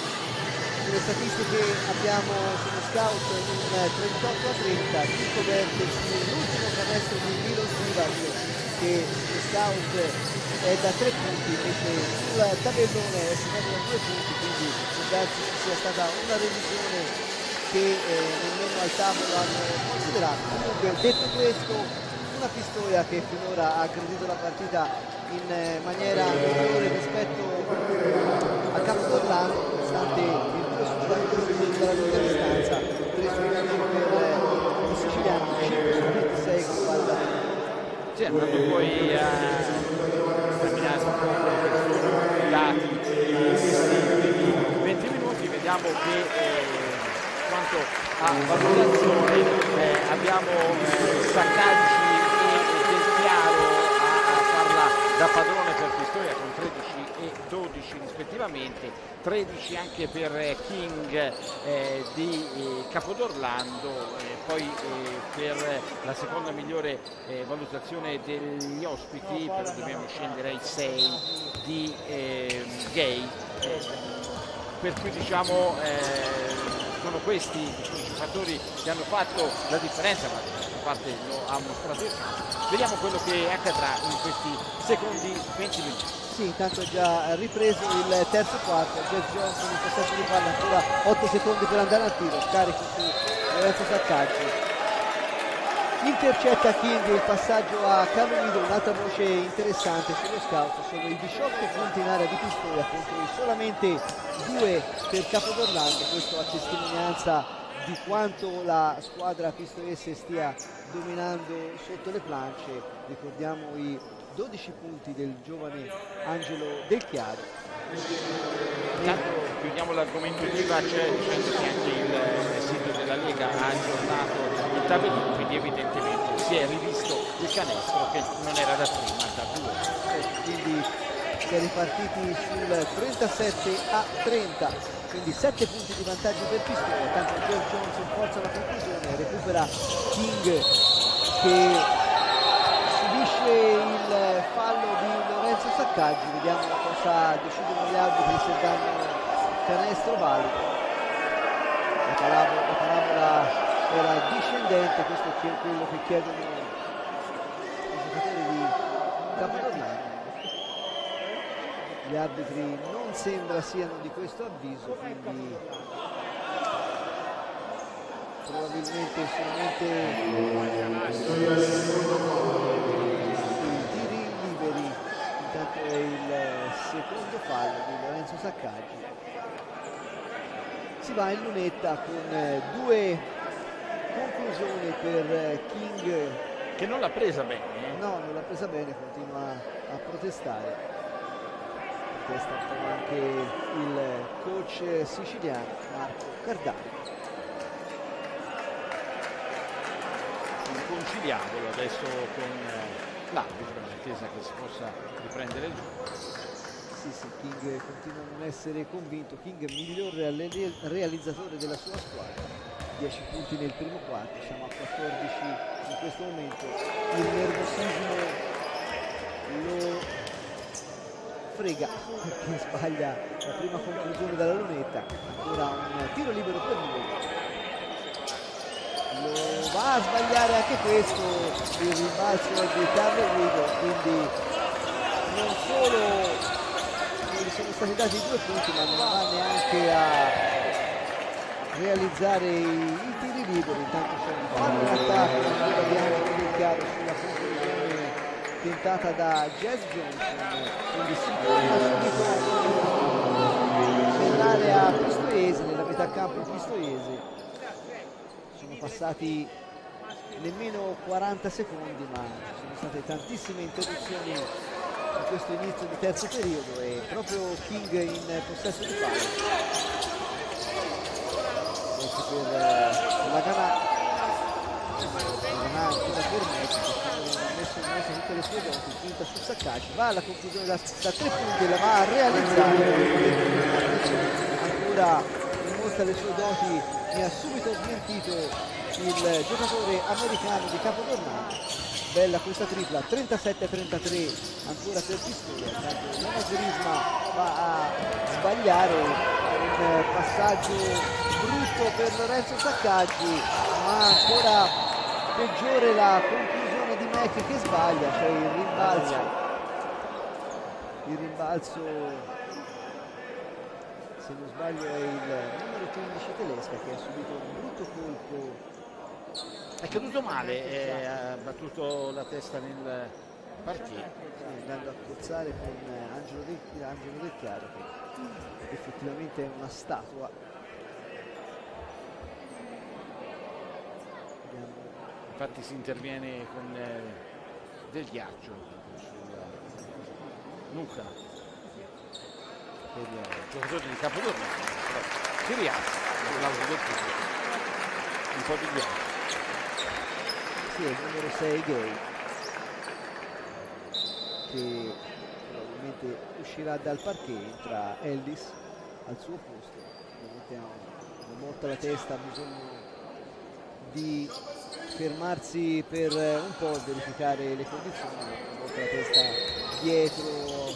A: sulle statistiche. Abbiamo sullo scout un trentotto a trenta, ricoperte sull'ultimo canestro di Milos Divac che sullo scout è da tre punti, invece sul tabellone è segnato da due punti, quindi può darsi che sia stata una revisione che eh, nemmeno al tavolo hanno considerato. Comunque, detto questo, una Pistoia che finora ha aggredito la partita in eh, maniera migliore rispetto a Capodorlando, nonostante il due su due dalla lunga distanza, tre su due per eh, i siciliani, cinque su ventisei con palla.
B: Sì, andando poi a terminare un po' i dati di questi venti minuti, vediamo che eh, quanto a valutazione eh, abbiamo eh, Saccaggi e Del Chiaro a, a farla da padrone per Pistoia con tredici e dodici rispettivamente, tredici anche per eh, King eh, di eh, Capodorlando, eh, poi eh, per la seconda migliore eh, valutazione degli ospiti, però dobbiamo scendere ai sei di eh, Gay, eh, per cui diciamo eh, sono questi i fattori che hanno fatto la differenza, ma in parte lo ha mostrato il campo. Vediamo quello che accadrà in questi secondi venti minuti.
A: Sì, intanto è già ripreso il terzo quarto, Jeff Johnson in possesso di palla, ancora otto secondi per andare al tiro, scarico su Lorenzo Saccaggi. Intercetta King il passaggio a Cavolido, un'altra voce interessante sullo scout, sono i diciotto punti in area di Pistoia contro i solamente due per Capodorlando, questo a testimonianza di quanto la squadra pistoiese stia dominando sotto le planche. Ricordiamo i dodici punti del giovane Angelo Del Chiaro.
B: Intanto chiudiamo l'argomento di Divac dicendo che anche il sito della Lega ha aggiornato il tabellino, quindi evidentemente si è rivisto il canestro che non era da tre ma da due.
A: Quindi si è ripartiti sul trentasette a trenta, quindi sette punti di vantaggio per Pistoia. Tanto George Johnson forza la conclusione, recupera King che subisce il fallo di Lorenzo Saccaggi. Vediamo cosa decidono gli arbitri, se danno canestro valido. La parabola, la parabola era discendente, questo è quello che chiedono i giocatori di Capodorlando. Gli arbitri non sembra siano di questo avviso, quindi probabilmente solamente i tiri liberi. Intanto è il secondo fallo di Lorenzo Saccaggi. Si va in lunetta con due conclusioni conclusione per King,
B: che non l'ha presa bene. Eh?
A: No, non l'ha presa bene, continua a protestare. Protesta un po' anche il coach siciliano Marco Cardano.
B: Conciliabolo adesso con l'arbitro in attesa che si possa riprendere il gioco.
A: Sì, sì, King continua a non essere convinto. King miglior realizzatore della sua squadra, dieci punti nel primo quarto, siamo a quattordici in questo momento. Il nervosismo lo frega perché sbaglia la prima conclusione dalla lunetta. Ancora un tiro libero per lui, lo va a sbagliare anche questo. Il rimbalzo di Carlo Guido, quindi non solo gli sono stati dati due punti, ma non va neanche a realizzare i, i tiri liberi. Intanto c'è un fallo in attacco ancora di Angelo Del Chiaro sulla conclusione tentata da Jazz Johnson, quindi si torna subito nell'area pistoiese, nella metà campo pistoiese. Sono passati nemmeno quaranta secondi, ma ci sono state tantissime interruzioni in questo inizio di terzo periodo e proprio King in possesso di palla. Per la Ganà, la Ganà ancora per Messi, che ha messo in mezzo tutte le sue doti, finta su Saccacci, va alla conclusione da, da tre punti, la va a realizzare, ancora dimostra le sue doti, mi ha subito smentito il giocatore americano di Capodornano. Bella questa tripla, trentasette a trentatré ancora per Pistoia. Intanto Lona Zerisma va a sbagliare un passaggio brutto per Lorenzo Saccaggi, ma ancora peggiore la conclusione di Mac che sbaglia, cioè il rimbalzo il rimbalzo se non sbaglio è il numero quindici Telesca che ha subito un brutto colpo.
B: È caduto male, eh, ha battuto la testa nel parquet,
A: andando a cozzare con Angelo Del, Angelo Del Chiaro, che effettivamente è una statua. Vediamo.
B: Infatti si interviene con eh, del ghiaccio sulla nuca del giocatore di Capodornano, si rialza l'auto del pubblico, un po' di ghiaccio.
A: Sì, è il numero sei Gay, che probabilmente uscirà dal parquet, entra Ellis al suo posto, ovviamente ha una botta alla testa, ha bisogno di fermarsi per un po' verificare le condizioni, una botta alla testa dietro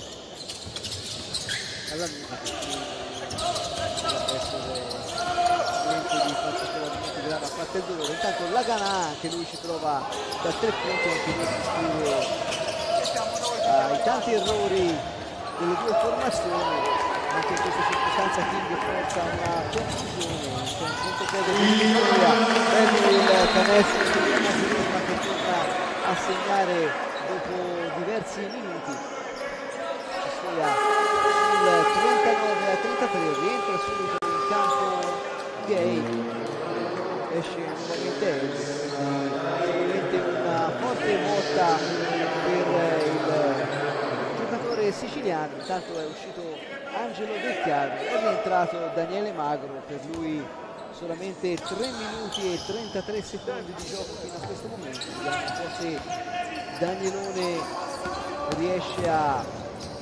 A: alla nuca, potrebbe essere di particolarmente grave a parte il dolore. Intanto la Ganà, anche lui ci trova da tre punti, anche lui si iscrive ai tanti errori delle due formazioni. Anche in questa circostanza King forza una conclusione, c'è un punto piede di Pistoia, bello il canestro di Lona Zerisma che torna a segnare dopo diversi minuti. Pistoia il trentanove a trentatré, rientra subito in campo Gay, esce nuovamente Ellis, sicuramente una forte botta per il giocatore siciliano. Intanto è uscito Angelo Del Chiaro, è rientrato Daniele Magro, per lui solamente tre minuti e trentatré secondi di gioco fino a questo momento. Vediamo un po' se Danielone riesce a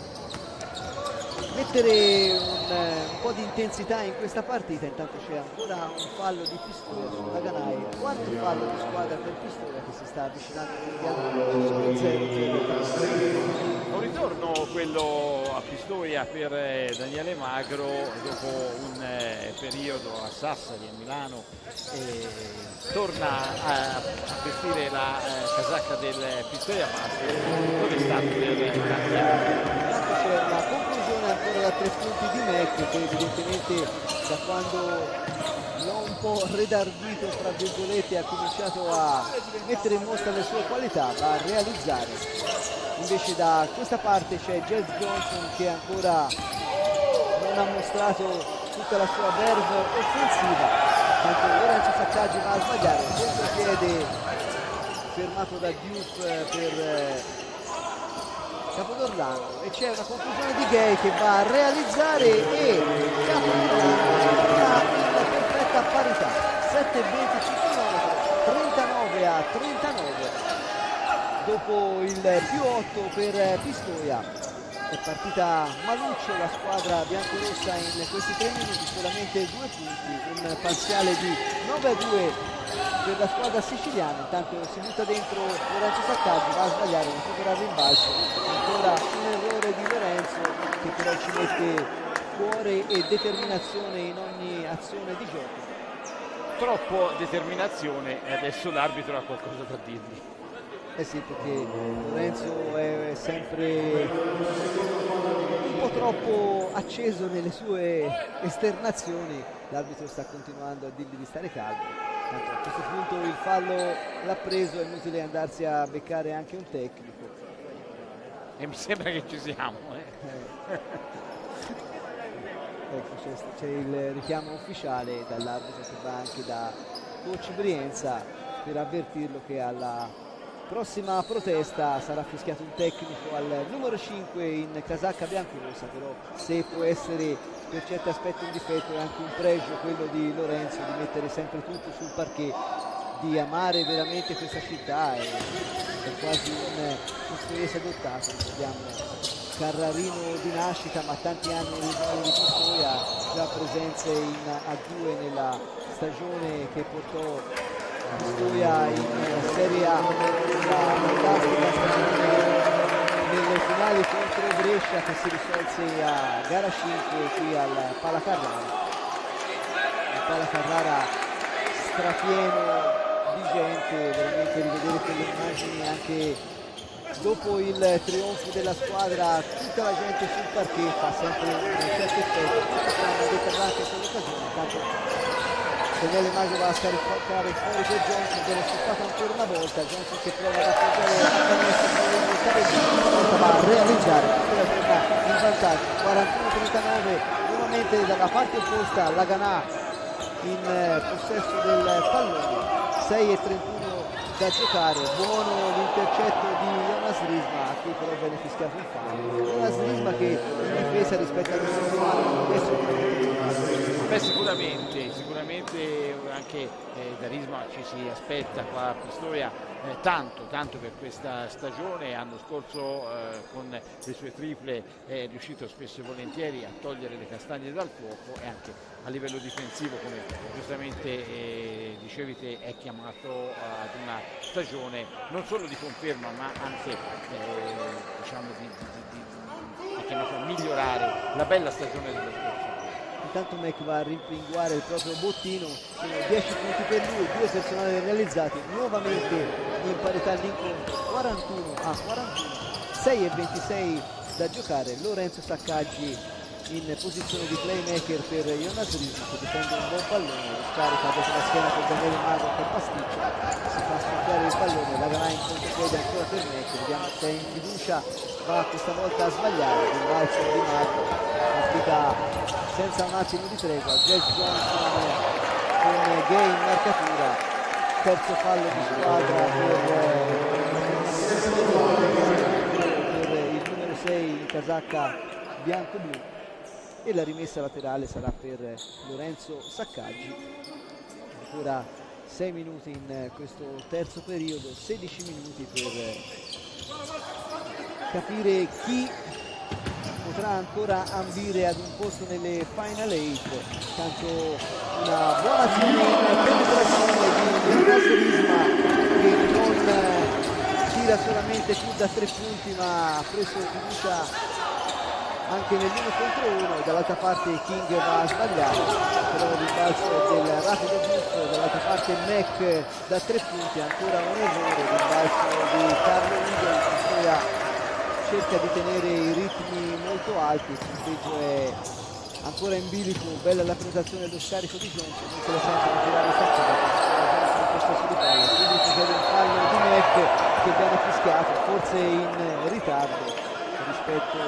A: mettere un, un po' di intensità in questa partita. Intanto c'è ancora un fallo di Pistoia sulla Ganà, e quattro fallo di squadra per Pistoia che si sta avvicinando, ci sono il zero zero.
B: Un ritorno quello a Pistoia per eh, Daniele Magro dopo un eh, periodo a Sassari, a Milano, e torna a, a vestire la eh, casacca del Pistoia Basket. Dove è stato per tanti anni?
A: C'è la conclusione ancora da tre punti di Mac, che evidentemente da quando l'ho un po' redardito fra virgolette ha cominciato a mettere in mostra le sue qualità, va a realizzare. Invece da questa parte c'è Jazz Johnson che ancora non ha mostrato tutta la sua verve offensiva, tanto Lorenzo Saccaggi va a sbagliare, contropiede fermato da Diouf per eh, Capodorlando, e c'è una conclusione di Gay che va a realizzare, e Capodorlando torna in perfetta parità, sette e venticinque trentanove a trentanove, dopo il più otto per Pistoia. È partita maluccio la squadra biancorossa in questi tre minuti, solamente due punti, un parziale di nove a due per la squadra siciliana. Intanto si butta dentro Lorenzo Saccaggi, va a sbagliare, non supera il rimbalzo, ancora un errore di Lorenzo che però ci mette cuore e determinazione in ogni azione di gioco.
B: Troppo determinazione e adesso l'arbitro ha qualcosa da dirgli.
A: Eh sì, perché Lorenzo è sempre un po' troppo acceso nelle sue esternazioni, l'arbitro sta continuando a dirgli di stare calmo. Tanto a questo punto il fallo l'ha preso, è inutile andarsi a beccare anche un tecnico.
B: E mi sembra che ci siamo. Eh.
A: Eh. Ecco, c'è il richiamo ufficiale dall'arbitro che va anche da coach Brienza per avvertirlo che alla prossima protesta sarà fischiato un tecnico al numero cinque in casacca biancorossa. Però se può essere per certi aspetti un difetto, è anche un pregio quello di Lorenzo di mettere sempre tutto sul parquet, di amare veramente questa città, e è quasi un pistoiese adottato. Ricordiamo Carrarino di nascita, ma tanti anni in regione di Pistoia, già presenze in A due nella stagione che portò Pistoia in Serie A, la fantastica stagione nelle finali contro Brescia che si risolse a gara cinque qui al Pala Carrara. Il Pala Carrara strapieno di gente, veramente rivedere quelle immagini anche dopo il trionfo della squadra, tutta la gente sul parquet fa sempre un certo effetto, una determinante quell'occasione. Intanto Daniele Maggio va a scaricare fuori per Johnson, viene sfruttato ancora una volta, Johnson che prova ad appoggiare la canestro, va a realizzare, in vantaggio quarantuno a trentanove, nuovamente dalla parte opposta la Ganà in possesso del pallone, sei e trentuno da giocare. Buono l'intercetto di Jonas Risma, a cui però viene fischiato un fallo. Jonas Risma che in difesa rispetto al prossimo anno è sicuramente
B: Beh, sicuramente, sicuramente anche eh, da Risma ci si aspetta qua a Pistoia eh, tanto, tanto per questa stagione. L'anno scorso eh, con le sue triple è riuscito spesso e volentieri a togliere le castagne dal fuoco, e anche a livello difensivo, come giustamente eh, dicevi te, è chiamato eh, ad una stagione non solo di conferma, ma anche eh, diciamo di, di, di, di, è chiamato a migliorare la bella stagione dello scorso.
A: Intanto Mac va a rimpinguare il proprio bottino, sono dieci punti per lui, due personali realizzati, nuovamente in parità l'incontro, quarantuno a quarantuno, sei e ventisei da giocare. Lorenzo Saccaggi in posizione di playmaker per Jonas Risma che difende un buon pallone, lo scarica dopo la schiena per Daniele Mago che pasticcia, si fa sfruttare il pallone, la Ganà in contropiede ancora per Mac, vediamo se è in fiducia, va questa volta a sbagliare, il balzo di Mago, partita senza un attimo di tregua. Jazz Johnson con Gay in marcatura, terzo fallo di squadra per, per il numero sei in casacca bianco-blu, e la rimessa laterale sarà per Lorenzo Saccaggi. Ancora sei minuti in questo terzo periodo, sedici minuti per capire chi potrà ancora ambire ad un posto nelle Final otto. Tanto una buona azione in penetrazione di Jonas Risma che non tira solamente più da tre punti, ma ha preso fiducia anche nell'uno contro uno. Dall'altra parte King va a sbagliare, però il rimbalzo del rapido giusto, dall'altra parte Mac da tre punti, ancora un errore, il rimbalzo di Carlo Eagle. Cerca di tenere i ritmi molto alti, il punteggio è ancora in bilico, bella la penetrazione dello scarico di Johnson, non se la sente di tirare Saccaggi, in possesso di palla, quindi ci vede un fallo di Mac che viene fischiato, forse in ritardo rispetto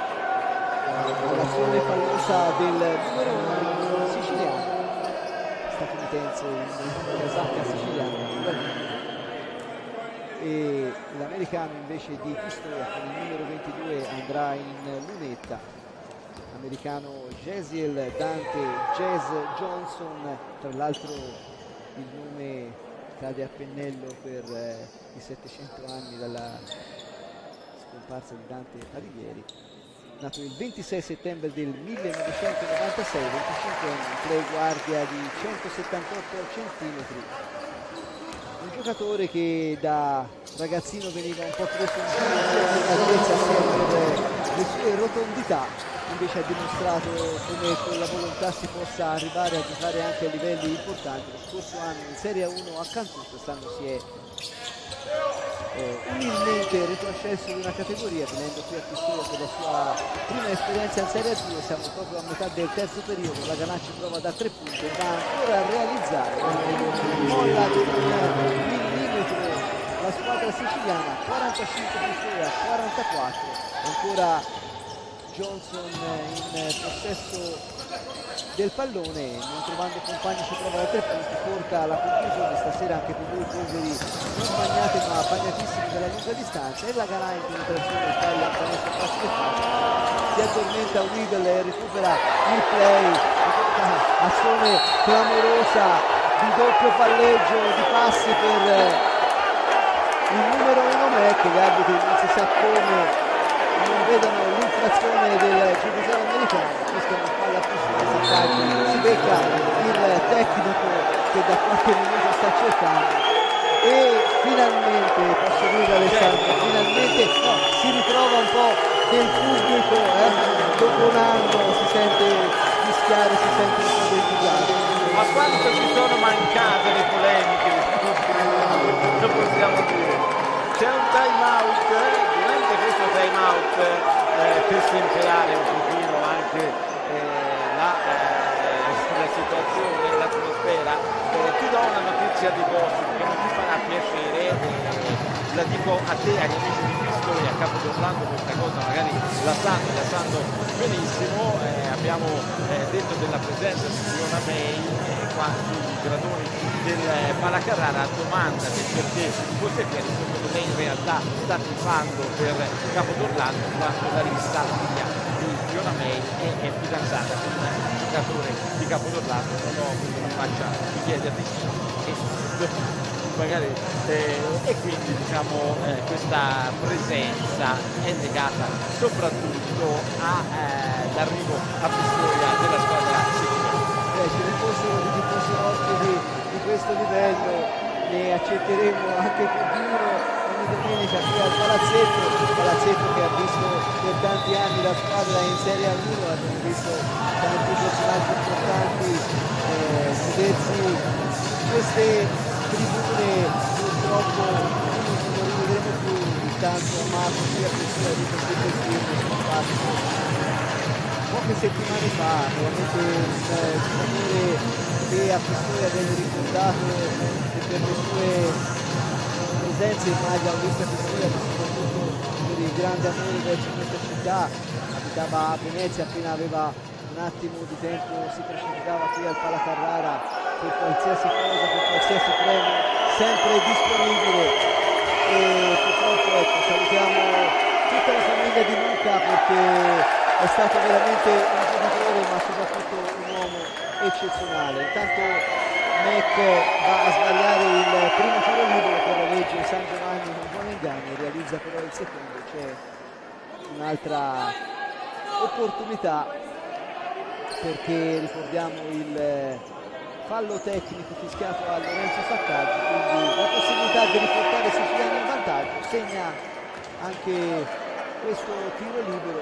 A: all'azione fallosa del numero uno siciliano. statunitense in casacca siciliana, e l'americano invece di Pistoia con il numero ventidue andrà in lunetta. Americano Jesiel Dante Jazz Johnson, tra l'altro il nome cade a pennello per eh, i settecento anni dalla scomparsa di Dante Alighieri, nato il ventisei settembre del millenovecentonovantasei, venticinque anni, play guardia di centosettantotto centimetri, un giocatore che da ragazzino veniva un po' preso in giro all'altezza per le sue rotondità, invece ha dimostrato come con la volontà si possa arrivare a giocare anche a livelli importanti. Lo scorso anno in Serie uno a Cantù, quest'anno si è eh, umilmente retrocesso di una categoria, venendo qui a Pistoia per la sua prima esperienza in Serie due. Siamo proprio a metà del terzo periodo, la Ganacci prova da tre punti, va ancora a realizzare, molla di un millimetro la squadra siciliana, quarantacinque Pistoia, quarantaquattro, ancora Johnson in possesso del pallone, non trovando compagni si trova da tre punti, porta la conclusione stasera anche per voi poveri non bagnati ma bagnatissimi della lunga distanza, e la Ganà in penetrazione sbaglia un canestro facile si addormenta Weigl e recupera il play, azione clamorosa di doppio palleggio di passi per il numero uno Mac, gli arbitri non si sa come non vedono l'infrazione del giocatore americano, questa è una palla più sulla si becca il tecnico che da qualche minuto sta cercando, e finalmente, posso dire Alessandro, finalmente no, si ritrova un po' nel pubblico, eh? Dopo un anno si sente fischiare, si sente un po' entusiasmo.
B: Ma quanto ci sono mancate le polemiche, lo possiamo dire. C'è un time out, eh? Durante questo time out eh, per semplificare un pochino anche eh, la, eh, la situazione, l'atmosfera, eh, ti do una notizia di gossip che non ti farà piacere, eh, la dico a te, agli amici di Pistoia, a Capo d'Orlando questa cosa magari la sanno, la sanno benissimo, eh, abbiamo eh, detto della presenza di Fiona May eh, qua sui gradoni del eh, Palacarrara, domanda del perché José Pieri secondo me in realtà sta tifando per Capo d'Orlando quando Larissa, figlia di Fiona May, è, è fidanzata con un giocatore di Capo d'Orlando. Non ho avuto la faccia di chiederti e magari eh, e quindi diciamo eh, questa presenza è legata soprattutto all'arrivo a, eh, a Pistoia della squadra siciliana.
A: Eh, se ne fossero di tifosi ospiti di questo livello ne accetteremo anche più di uno ogni domenica qui al palazzetto, il palazzetto che ha visto per tanti anni la squadra in Serie uno, abbiamo visto tanti personaggi importanti eh, sedersi in queste tribune, purtroppo non li vedremo più di tanto amato sia per sia di questi festivali scomparso poche settimane fa, veramente un eh, giocatore che a Pistoia viene ricordato per le sue presenze in maglia Olimpia Pistoia, ma soprattutto per il grande amore verso questa città. Abitava a Venezia, appena aveva un attimo di tempo si precipitava qui al Palacarrara per qualsiasi cosa, per qualsiasi premio, sempre disponibile, e purtroppo ecco, salutiamo tutta la famiglia di Luca perché è stato veramente un giocatore ma soprattutto un uomo eccezionale. Intanto Mac va a sbagliare il primo tiro libero per la legge San Giovanni, un buon inganno, realizza però il secondo, c'è un'altra opportunità perché ricordiamo il fallo tecnico fischiato a Lorenzo Saccaggi, quindi la possibilità di riportare i siciliani in vantaggio, segna anche questo tiro libero,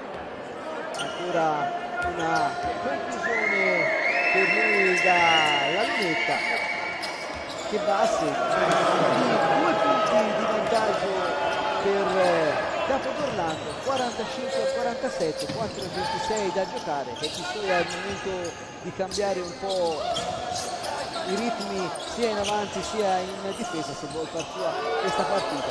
A: ancora una conclusione per lui dalla lunetta che va a segno, due punti di vantaggio per Capo d'Orlando, quarantacinque a quarantasette, quattro a ventisei da giocare, per Pistoia è il momento di cambiare un po' i ritmi sia in avanti sia in difesa se vuol far sua questa partita.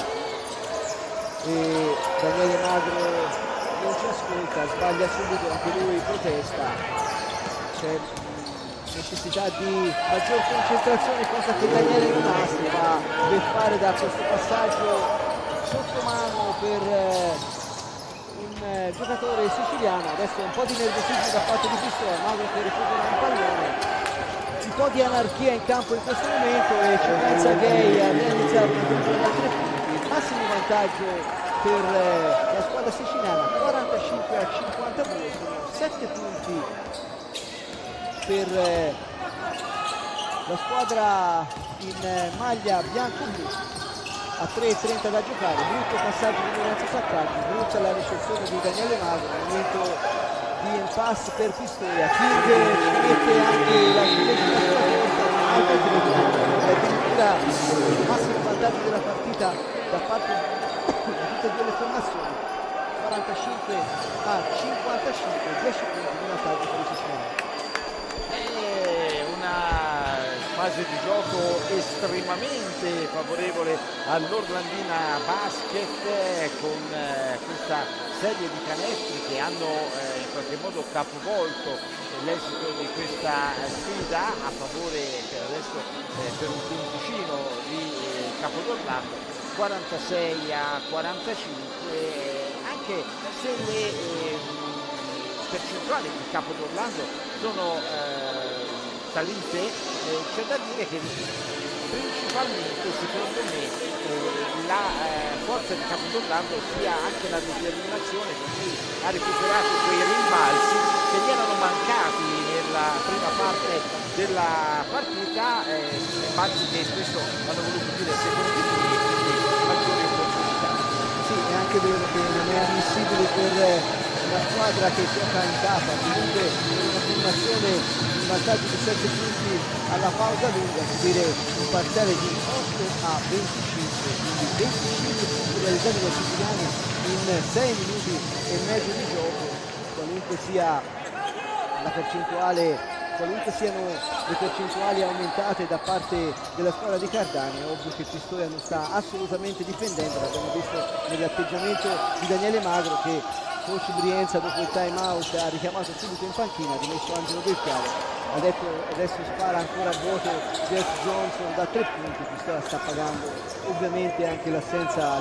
A: E Daniele Magro non ci ascolta, sbaglia subito, anche lui protesta, c'è necessità di maggior concentrazione, cosa che Daniele Rimasti va per fare da questo passaggio sotto mano per eh, un eh, giocatore siciliano. Adesso un po' di nervosismo da parte di Pistoia, Magro che recupera un pallone, un po' di anarchia in campo in questo momento e ci pensa Gay a realizzare una giocata da tre punti, massimo vantaggio per eh, la squadra siciliana, quarantacinque a cinquantadue, sono sette punti per eh, la squadra in eh, maglia bianco-blu. A tre e trenta da giocare, brutto passaggio di Lorenzo Saccagni, brutta la ricezione di Daniele Magro, momento di impasse per Pistoia. King ci mette anche la ciliegina sulla torta, altre tre punti, addirittura il massimo vantaggio della partita da parte di tutte e due le formazioni, quarantacinque a cinquantacinque, dieci punti di vantaggio per i siciliani.
B: Fase di gioco estremamente favorevole all'Orlandina Basket, eh, con eh, questa serie di canestri che hanno eh, in qualche modo capovolto l'esito di questa sfida a favore per adesso eh, per un punticino di eh, Capodorlando, quarantasei a quarantacinque, eh, anche se le eh, percentuali di Capodorlando sono eh, salite, eh, c'è da dire che principalmente secondo me eh, la eh, forza di Capodorlando sia anche la determinazione con cui ha recuperato quei rimbalzi che gli erano mancati nella prima parte della partita, eh, rimbalzi che spesso hanno voluto dire secondi tiri e quindi maggiori opportunità.
A: Sì, è anche vero che non è ammissibile per una squadra che gioca in casa, comunque una formazione in vantaggio di sette punti alla pausa lunga, dire un parziale di otto a venticinque, quindi venticinque punti realizzati dai siciliani in sei minuti e mezzo di gioco, qualunque sia la percentuale, qualunque siano le percentuali aumentate da parte della squadra di Cardani. È ovvio che Pistoia non sta assolutamente difendendo, l'abbiamo visto nell'atteggiamento di Daniele Magro che coach Brienza dopo il time out ha richiamato subito in panchina, ha rimesso Angelo Del Chiaro, ha detto adesso spara ancora a vuoto Jeff Johnson da tre punti. Pistoia sta pagando ovviamente anche l'assenza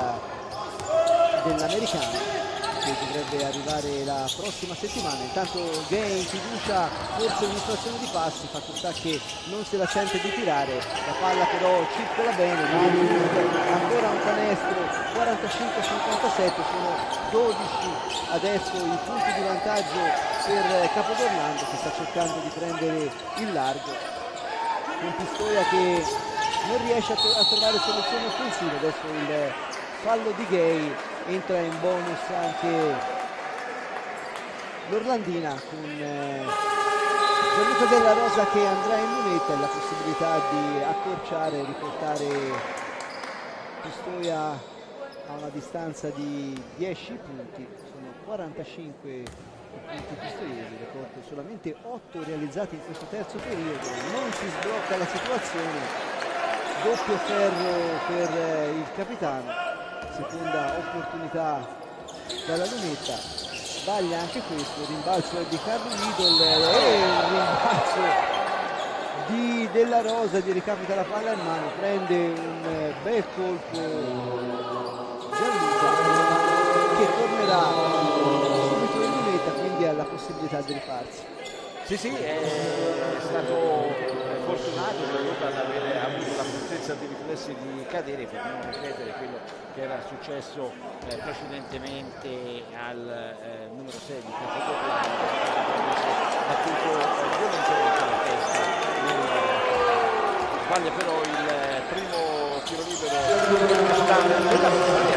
A: dell'americano che dovrebbe arrivare la prossima settimana. Intanto Gay in fiducia, forse un'infrazione di passi, fatto sta che non se la sente di tirare, la palla però circola bene, ancora un canestro, quarantacinque a cinquantasette, sono dodici adesso i punti di vantaggio per Capodorlando che sta cercando di prendere il largo, con Pistoia che non riesce a, a trovare soluzioni offensive. Adesso il fallo di Gay, entra in bonus anche l'Orlandina con eh, Gianluca Della Rosa che andrà in lunetta e la possibilità di accorciare e riportare Pistoia a una distanza di dieci punti. Sono quarantacinque punti pistoiesi, ricordo solamente otto realizzati in questo terzo periodo, non si sblocca la situazione, doppio ferro per eh, il capitano, seconda opportunità dalla lunetta, sbaglia anche questo, il rimbalzo è di Carlo Lidl e il rimbalzo di Della Rosa, gli ricapita la palla in mano, prende un bel colpo Gianluca che tornerà subito in lunetta, quindi ha la possibilità di rifarsi.
B: Sì, sì, è stato fortunato Gianluca ad avere avuto la potenza di riflessi di cadere per non ripetere quello che era successo eh, precedentemente al eh, numero sei di Capodorlando, battuto violentemente alla testa. Sbaglia però il primo tiro libero della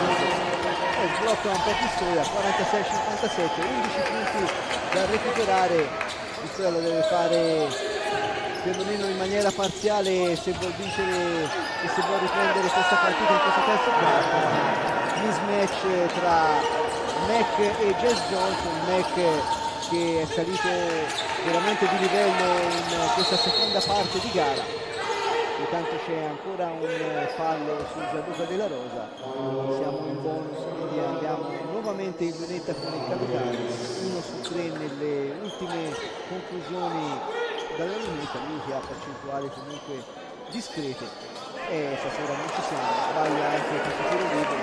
A: e sblocca un po' Pistoia, quarantasei a cinquantasette, undici punti da recuperare. Pistoia lo deve fare perlomeno in maniera parziale se vuol vincere e se vuol riprendere questa partita in questo terzo quarto. Mismatch tra Mac e Jess Johnson, Mac che è salito veramente di livello in questa seconda parte di gara. Intanto c'è ancora un fallo su Gianluca Della Rosa, siamo in bonus, quindi andiamo nuovamente in lunetta con il capitano, uno su tre nelle ultime conclusioni dalla lunetta, lui che ha percentuali comunque discrete e stasera non ci siamo, sbaglia anche questo tiro libero,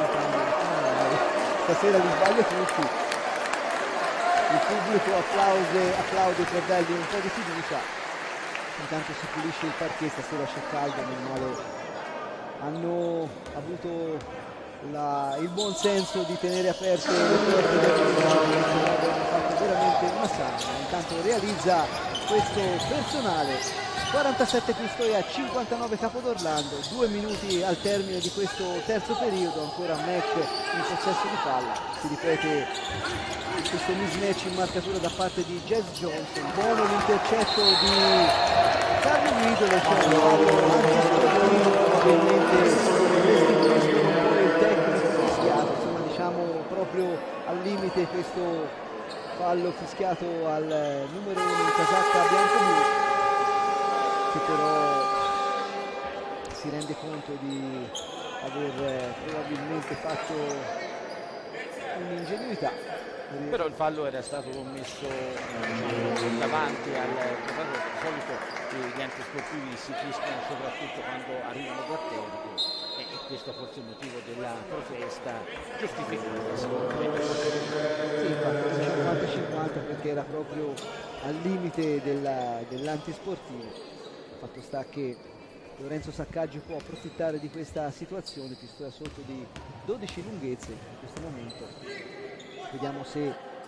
A: stasera li sbaglia tutti, il pubblico applaude, applaude per dargli un po' di fiducia, intanto si pulisce il parquet, stasera c'è caldo, meno male hanno avuto la, il buon senso di tenere aperte le porte del hanno fatto veramente una sana. Intanto realizza questo personale, quarantasette Pistoia, cinquantanove Capodorlando, due minuti al termine di questo terzo periodo, ancora Mac in possesso di palla, si ripete questo mismatch in marcatura da parte di Jazz Johnson, buono l'intercetto di Carlo Guido, c'è un fallo antisportivo, probabilmente restituiscono un po' il tecnico fischiato, insomma diciamo proprio al limite questo fallo fischiato al numero uno in casacca bianco-blu, che però si rende conto di aver probabilmente fatto un'ingenuità.
B: Però il fallo era stato commesso diciamo, davanti al giocatore. Di solito gli antisportivi si fischiano soprattutto quando arrivano da terra e questo è forse il motivo della protesta giustificata secondo me.
A: Sì, infatti cinquanta cinquanta perché era proprio al limite dell'antisportivo. Fatto sta che Lorenzo Saccaggi può approfittare di questa situazione, Pistoia sotto di dodici lunghezze in questo momento. Vediamo se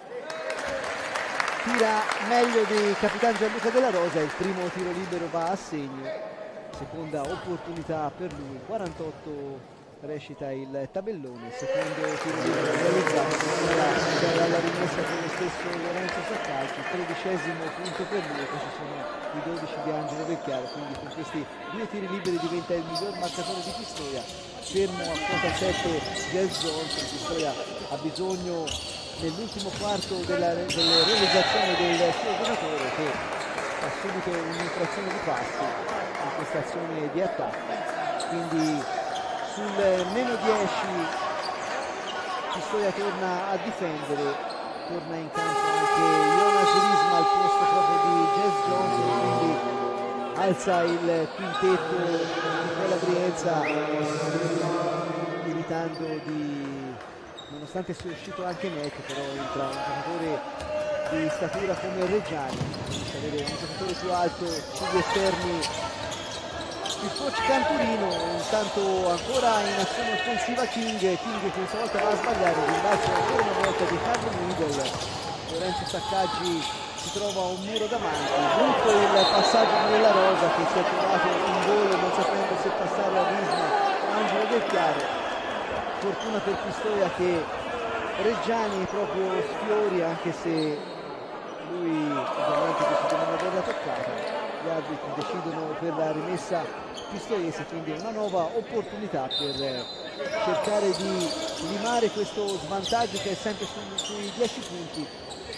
A: tira meglio di Capitan Gianluca Della Rosa, il primo tiro libero va a segno, seconda opportunità per lui, quarantotto recita il tabellone, secondo tiro libero realizzato dalla rimessa con lo stesso Lorenzo Saccaggi, tredicesimo punto per lui, poi ci sono i dodici di Angelo Vecchiaro, quindi con questi due tiri liberi diventa il miglior marcatore di Pistoia, fermo a quota sette Jazz Johnson. Pistoia ha bisogno nell'ultimo quarto della, della realizzazione del suo giocatore che ha subito un'infrazione di passi in questa azione di attacco, quindi sul meno dieci Pistoia torna a difendere, torna in campo anche Jonas Risma al posto proprio di Jazz Johnson, quindi alza il quintetto Nicola Brienza, evitando di, nonostante sia uscito anche Mac, però entra un giocatore di statura come Reggiani, riesce avere un giocatore più alto sugli esterni. Il coach Canturino, intanto ancora in azione offensiva King, King che questa volta va a sbagliare, rimbalzo ancora una volta di Carlo Middle, Lorenzo Saccaggi si trova un muro davanti, brutto il passaggio di Della Rosa che si è trovato in volo non sapendo se passare a Risma o Angelo Del Chiaro, fortuna per Pistoia che Reggiani è proprio sfiori, anche se lui ovviamente decide di non averla toccata, gli arbitri decidono per la rimessa pistoiese, quindi una nuova opportunità per cercare di limare questo svantaggio che è sempre su, sui dieci punti.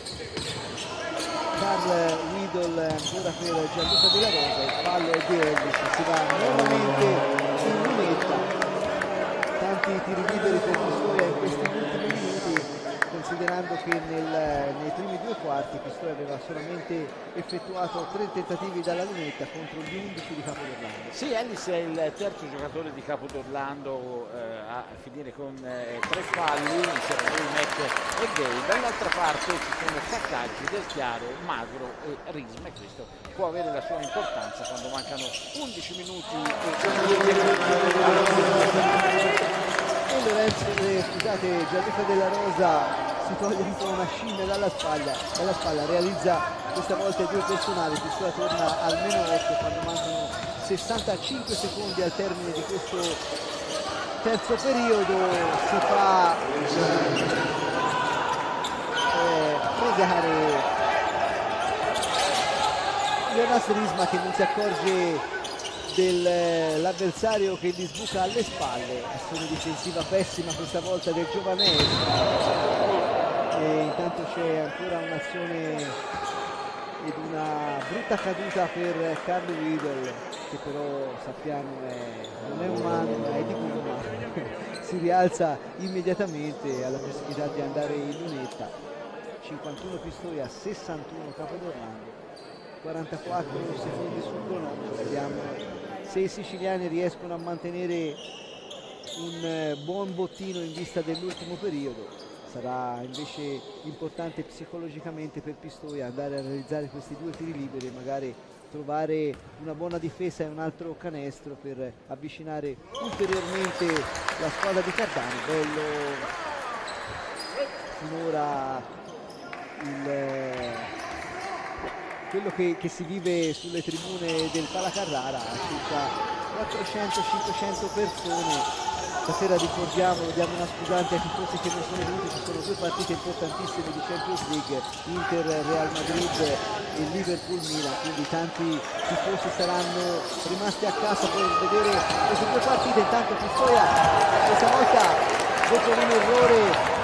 A: Carl Widol ancora per Gianluca Della Rosa, il fallo è di Ellis, si va nuovamente in lunetta, tanti tiri liberi per Pistoia in questi ultimi minuti, considerando che nel, nei primi due quarti Pistoia aveva solamente effettuato tre tentativi dalla lunetta contro gli undici di Capodorlando.
B: Sì, Ellis è il terzo giocatore di Capodorlando eh, a finire con eh, tre falli, insieme a lui Mac e Gay. Dall'altra parte ci sono Saccaggi, Del Chiaro, Magro e Risma, e questo può avere la sua importanza quando mancano undici minuti
A: e Lorenzo, eh, scusate, Gianluca Della Rosa si toglie un po' una scimmia dalla spalla, dalla spalla, realizza questa volta due personali, Pistoia torna al meno otto quando mancano sessantacinque secondi al termine di questo terzo periodo, si fa eh, fregare Jonas Risma che non si accorge dell'avversario che gli sbuca alle spalle, azione difensiva pessima questa volta del giovanello, e intanto c'è ancora un'azione ed una brutta caduta per Carlo Widol che però sappiamo è, non è umano ma è di gomma, si rialza immediatamente alla possibilità di andare in lunetta. cinquantuno Pistoia, sessantuno Capodorlando. quarantaquattro secondi sul cronometro. Vediamo se i siciliani riescono a mantenere un eh, buon bottino in vista dell'ultimo periodo. Sarà invece importante psicologicamente per Pistoia andare a realizzare questi due tiri liberi e magari trovare una buona difesa e un altro canestro per avvicinare ulteriormente la squadra di Cardano. Bello finora il, quello che, che si vive sulle tribune del Pala Carrara, circa quattrocento cinquecento persone. Stasera ricordiamo, diamo una scusante ai tifosi che non sono venuti, ci sono due partite importantissime di Champions League, Inter Real Madrid e Liverpool Milan, quindi tanti tifosi saranno rimasti a casa per vedere queste due partite. Intanto Pistoia questa volta dopo un errore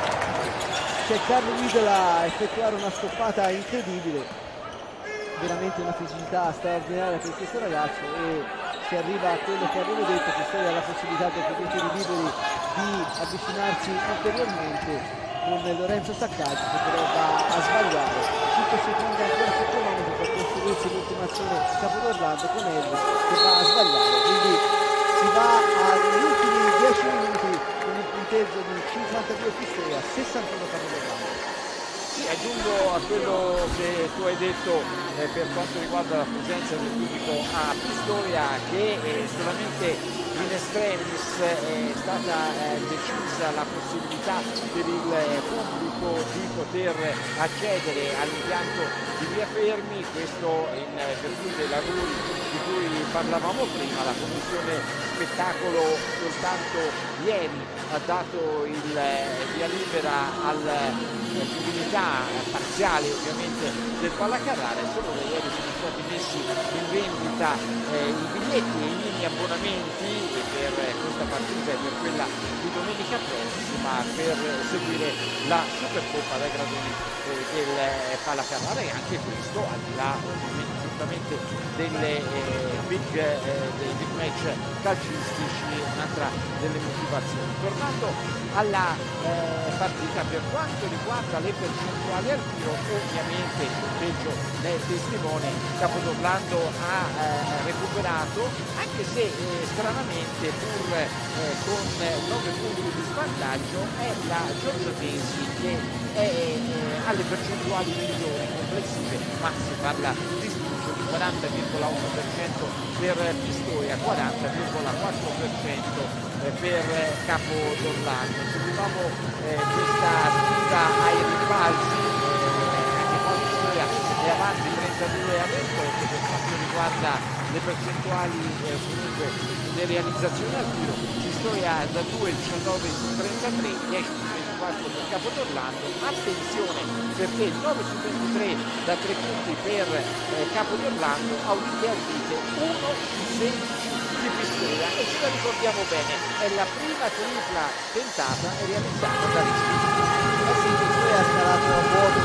A: c'è Carlo Widel a effettuare una stoppata incredibile, veramente una fisicità straordinaria per questo ragazzo, e si arriva a quello che avevo detto, che Pistoia ha la possibilità dopo due tiri liberi di avvicinarsi ulteriormente con Lorenzo Saccaggi, che però va a sbagliare. cinque secondi ancora sul cronometro per costruirsi l'ultima azione Capodorlando con Elvis che va a sbagliare, quindi si va agli ultimi dieci minuti con un punteggio di cinquantadue Pistoia, sessantuno Capodorlando.
B: Sì, aggiungo a quello che tu hai detto eh, per quanto riguarda la presenza del pubblico a Pistoia, che eh, solamente in estremis è stata eh, decisa la possibilità per il eh, pubblico di poter accedere all'impianto di Via Fermi, questo in eh, virtù dei lavori di cui parlavamo prima. La commissione spettacolo soltanto ieri ha dato il eh, via libera alla pubblicità parziale ovviamente del Pala Carrara, e solo da ieri sono stati messi in vendita eh, i biglietti e i mini abbonamenti per questa partita e per quella di domenica prossima per seguire la Supercoppa dai gradoni eh, del Pala Carrara, e anche questo al di là ovviamente giustamente delle eh, big, eh, dei big match calcistici, un'altra delle motivazioni. Tornando alla eh, partita, per quanto riguarda le percentuali al tiro, ovviamente il punteggio ne è testimone. Capodorlando ha eh, recuperato, anche se eh, stranamente pur eh, con nove punti di svantaggio è la Giorgiotesi che è eh, alle percentuali migliori complessive, ma si parla di di quaranta virgola uno per cento per Pistoia, quaranta virgola quattro per cento per Capodorlando. Seguivamo eh, questa sfida ai ribalzi, eh, anche qua Pistoia è avanti trentadue a ventotto per quanto riguarda le percentuali eh, comunque le realizzazioni al tiro. Pistoia da due diciannove su trentatré, dieci su ventiquattro per Capodorlando. Attenzione perché nove su ventitré da tre punti per eh, Capodorlando, audite audite uno su sedici di Pistoia, e ce la ricordiamo bene, è la prima tripla tentata e realizzata da Rischi.
A: Eh sì, Pistoia ha scalato a vuoto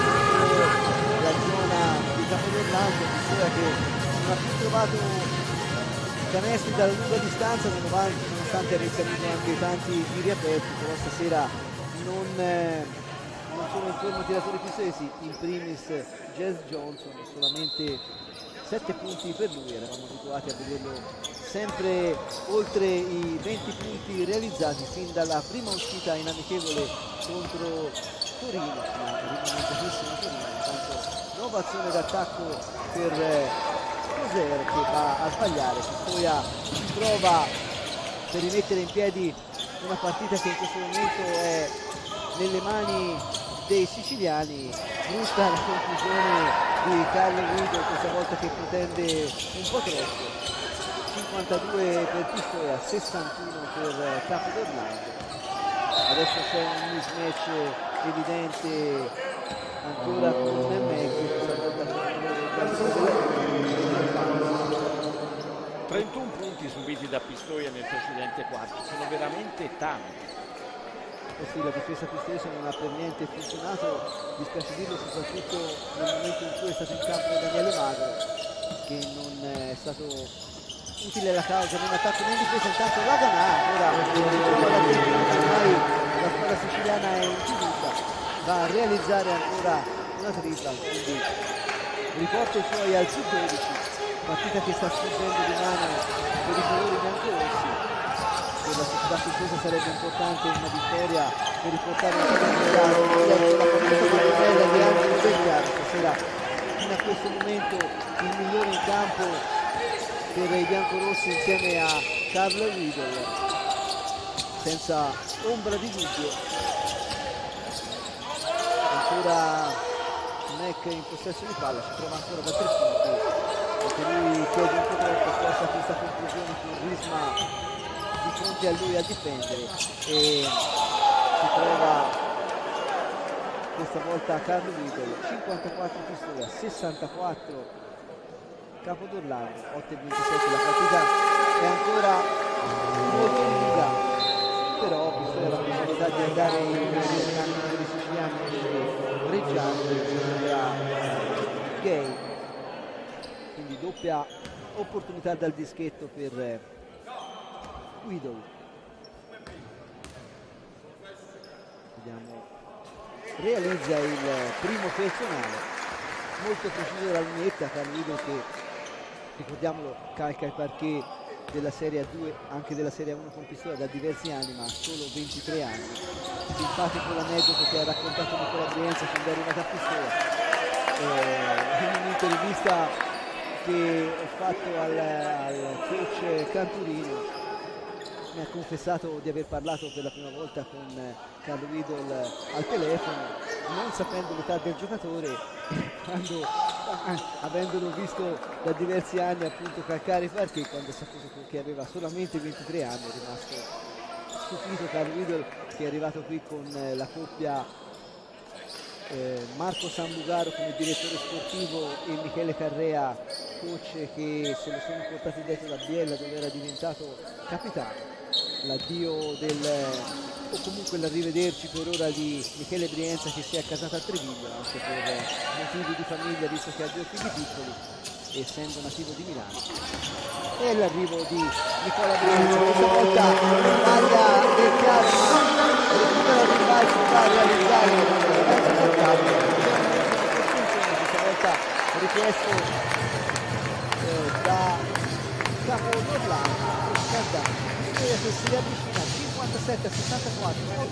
A: la zona di Capodorlando, Pistoia che non ha più trovato canestri dalla lunga distanza, nonostante avesse avuto anche tanti tiri aperti, però stasera non, eh, non sono in forma tiratori pistoiesi, in primis Jazz Johnson, solamente sette punti per lui, eravamo abituati a vederlo sempre oltre i venti punti realizzati fin dalla prima uscita in amichevole contro Torino, ma rimanentatissimo Torino. Intanto nuova azione d'attacco per eh, Coser che va a sbagliare. Pistoia si trova per rimettere in piedi una partita che in questo momento è nelle mani dei siciliani. Brutta la conclusione di Carlo Guido, questa volta che pretende un po' troppo. cinquantadue per Pistoia, sessantuno per Capodorlando. Adesso c'è un mismatch evidente ancora con Meggi, questa volta
B: trentuno punti subiti da Pistoia nel precedente quarto, sono veramente tanti.
A: Eh sì, la difesa pistoiese non ha per niente funzionato, dispiace dirlo, soprattutto nel momento in cui è stato in campo Daniele Magro, che non è stato utile alla causa né in attacco né in difesa. Intanto Raganà ancora ormai la squadra siciliana è in chiusa, va a realizzare ancora una tripla, quindi riporta i suoi al più dodici, partita che sta sfuggendo di mano per i colori biancorossi. Per la società piemontese sarebbe importante una vittoria per riportare il campionato verso la partita di Tonella di Angelo Del Chiaro. Stasera fino a questo momento il migliore in campo per i biancorossi insieme a Carlo Widol, senza ombra di dubbio. Ancora Mac in possesso di palla, si trova ancora da tre punti, anche lui chiede un po' troppo, forse a questa conclusione con Risma di fronte a lui a difendere, e si trova questa volta Carlo Widol. Cinquantaquattro Pistoia, sessantaquattro Capodorlando, otto e ventisette. La partita è ancora molto lunga, però Pistoia ha la possibilità di andare in scambio per i siciliani, quindi Reggiano sembra Gay, quindi doppia opportunità dal dischetto per Widol. Vediamo, realizza il primo personale, molto preciso la lunetta. Carlo Widol, che ricordiamolo calca il parquet della Serie A due, anche della Serie A uno con Pistoia da diversi anni, ma ha solo ventitré anni. Simpatico l'aneddoto che ha raccontato Nicola Brienza quando è arrivato a Pistoia, eh, in un'intervista che ho fatto al, al coach Canturino. Mi ha confessato di aver parlato per la prima volta con Carlo Widol al telefono, non sapendo l'età del giocatore, quando, avendolo visto da diversi anni appunto calcare i parquet, quando ha saputo che aveva solamente ventitré anni, è rimasto stupito Carlo Widol, che è arrivato qui con la coppia eh, Marco Sambugaro come direttore sportivo e Michele Carrea coach, che se lo sono portati dietro da Biella, dove era diventato capitano. L'addio del, o comunque l'arrivederci per ora di Michele Brienza, che si è accasato a Treviglio anche per motivi di famiglia, visto che ha due figli piccoli, essendo nativo di Milano. E l'arrivo di Nicola Brienza, questa volta maglia del Chiaro, recupera il rimbalzo da realizzare Lorenzo Saccaglio. Questa volta richiesto eh, da Capodorlando, Scaldano, che si riavvicina cinquantasette a sessantaquattro, molto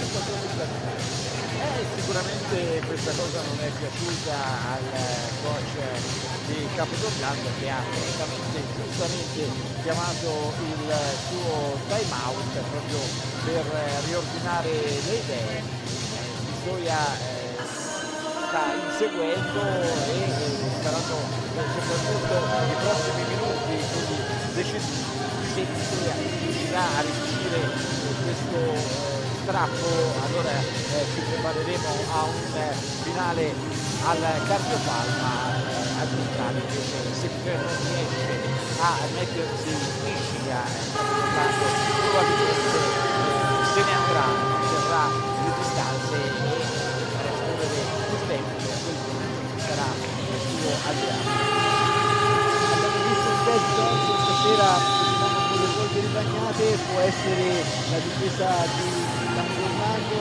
B: eh, sicuramente questa cosa non è piaciuta al coach di Capodorlando, che ha giustamente, giustamente chiamato il suo time out proprio per riordinare le idee. Pistoia eh, sta inseguendo e eh, saranno soprattutto i prossimi minuti quindi decisivi. Se Pistoia riuscirà a riuscire questo eh, strappo, allora eh, ci prepareremo a un eh, finale al cardiopalma. Eh, al contrario, invece, se non riesce a mettersi in scia, probabilmente eh, se ne andrà, terrà le distanze e farà scorrere il tempo, a quel punto sarà il suo alleato.
A: Abbiamo visto il Dead Johnson stasera, le polveri bagnate, può essere la difesa di Capodorlando.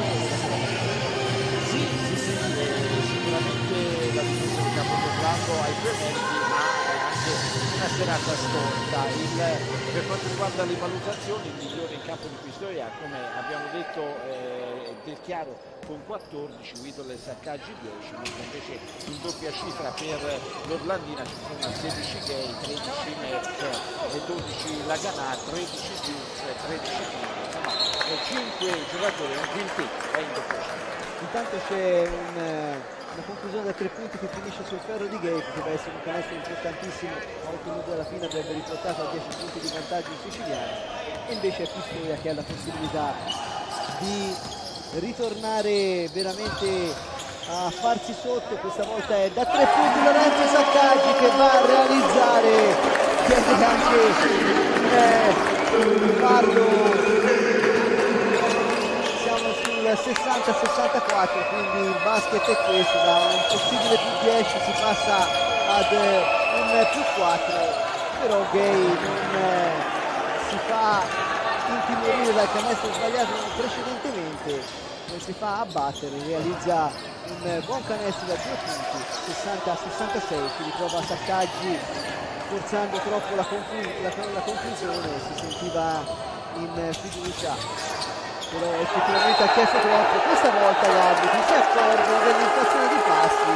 B: Sì, sì, sì, eh, sicuramente la difesa di Capodorlando ha i suoi meriti, ma è anche una serata storta. Il, per quanto riguarda le valutazioni, il migliore in campo di Pistoia, come abbiamo detto, eh, Del Chiaro con quattordici, Widol e Saccaggi dieci, mentre invece in doppia cifra per l'Orlandina ci sono sedici Gay, tredici Merck e dodici Laganà, tredici Dukes, tredici Pino, insomma cinque giocatori, un quintetto è in doppia cifra.
A: Intanto c'è un, una conclusione da tre punti che finisce sul ferro di Gay, che deve essere un canestro importantissimo, a otto minuti dalla fine avrebbe riportato a dieci punti di vantaggio in siciliano, e invece è Pistoia che ha la possibilità di ritornare veramente a farsi sotto. Questa volta è da tre punti Lorenzo Saccaggi che va a realizzare, chiede anche un fardo, siamo sul sessanta sessantaquattro, quindi il basket è questo, da un possibile più dieci si passa ad un più quattro, però Gay non si fa intimorire dal canestro sbagliato precedentemente non si fa abbattere, realizza un buon canestro da due punti, sessanta a sessantasei, si ritrova Saccaggi forzando troppo la, conclu la, la conclusione, si sentiva in fiducia, però effettivamente ha chiesto troppo. Questa volta l'arbitro si accorge dell'inflazione di passi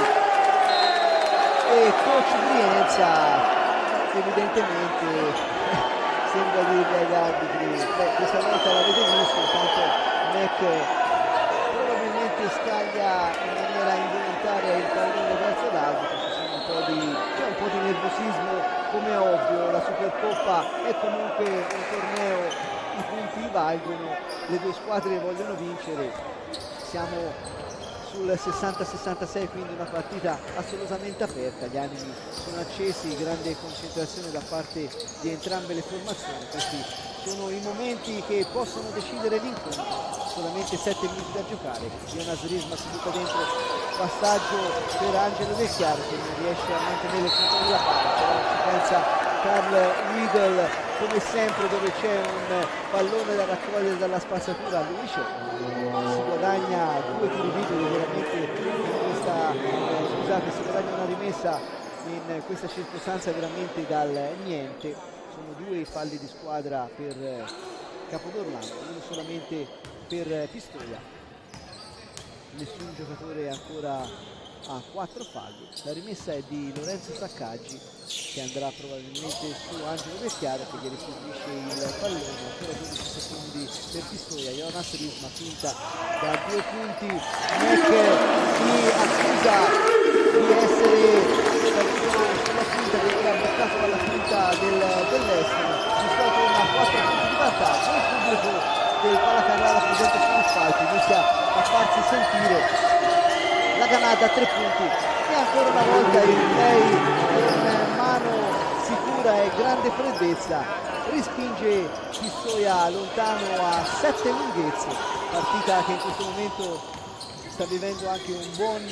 A: e coach Brienza evidentemente sembra dirgli agli arbitri: beh, questa volta l'avete visto, intanto Mac probabilmente scaglia in maniera involontaria il pallone verso l'arbitro. Ci sono un po' di, c'è un po' di nervosismo, come è ovvio, la Supercoppa è comunque un torneo, i punti valgono, le due squadre vogliono vincere, siamo sul sessanta a sessantasei, quindi una partita assolutamente aperta, gli animi sono accesi, grande concentrazione da parte di entrambe le formazioni. Questi sono i momenti che possono decidere l'incontro, solamente sette minuti da giocare. Jonas Risma si butta dentro, passaggio per Angelo Del Chiaro che non riesce a mantenere il controllo della palla, però ci pensa Carl Riedel, come sempre dove c'è un pallone da raccogliere dalla spazzatura, lui c'è, si guadagna due tiri liberi veramente in questa, eh, scusate, si guadagna una rimessa in questa circostanza veramente dal niente. Sono due i falli di squadra per Capodorlando, uno solamente per Pistoia, nessun giocatore ancora ha quattro falli. La rimessa è di Lorenzo Saccaggi che andrà probabilmente su Angelo Del Chiaro che gli restituisce il pallone, ancora dodici secondi per Pistoia. Jonas Risma finta da due punti, Mac si accusa di essere sulla finta, di aver bloccato dalla finta del, dell'estero, Pistoia torna a quattro punti di vantaggio, il pubblico del Palacarrara presente sugli spalti inizia a farsi sentire. La Ganada a tre punti e ancora una volta il play con mano sicura e grande freddezza respinge Pistoia lontano a sette lunghezze, partita che in questo momento sta vivendo anche un buon,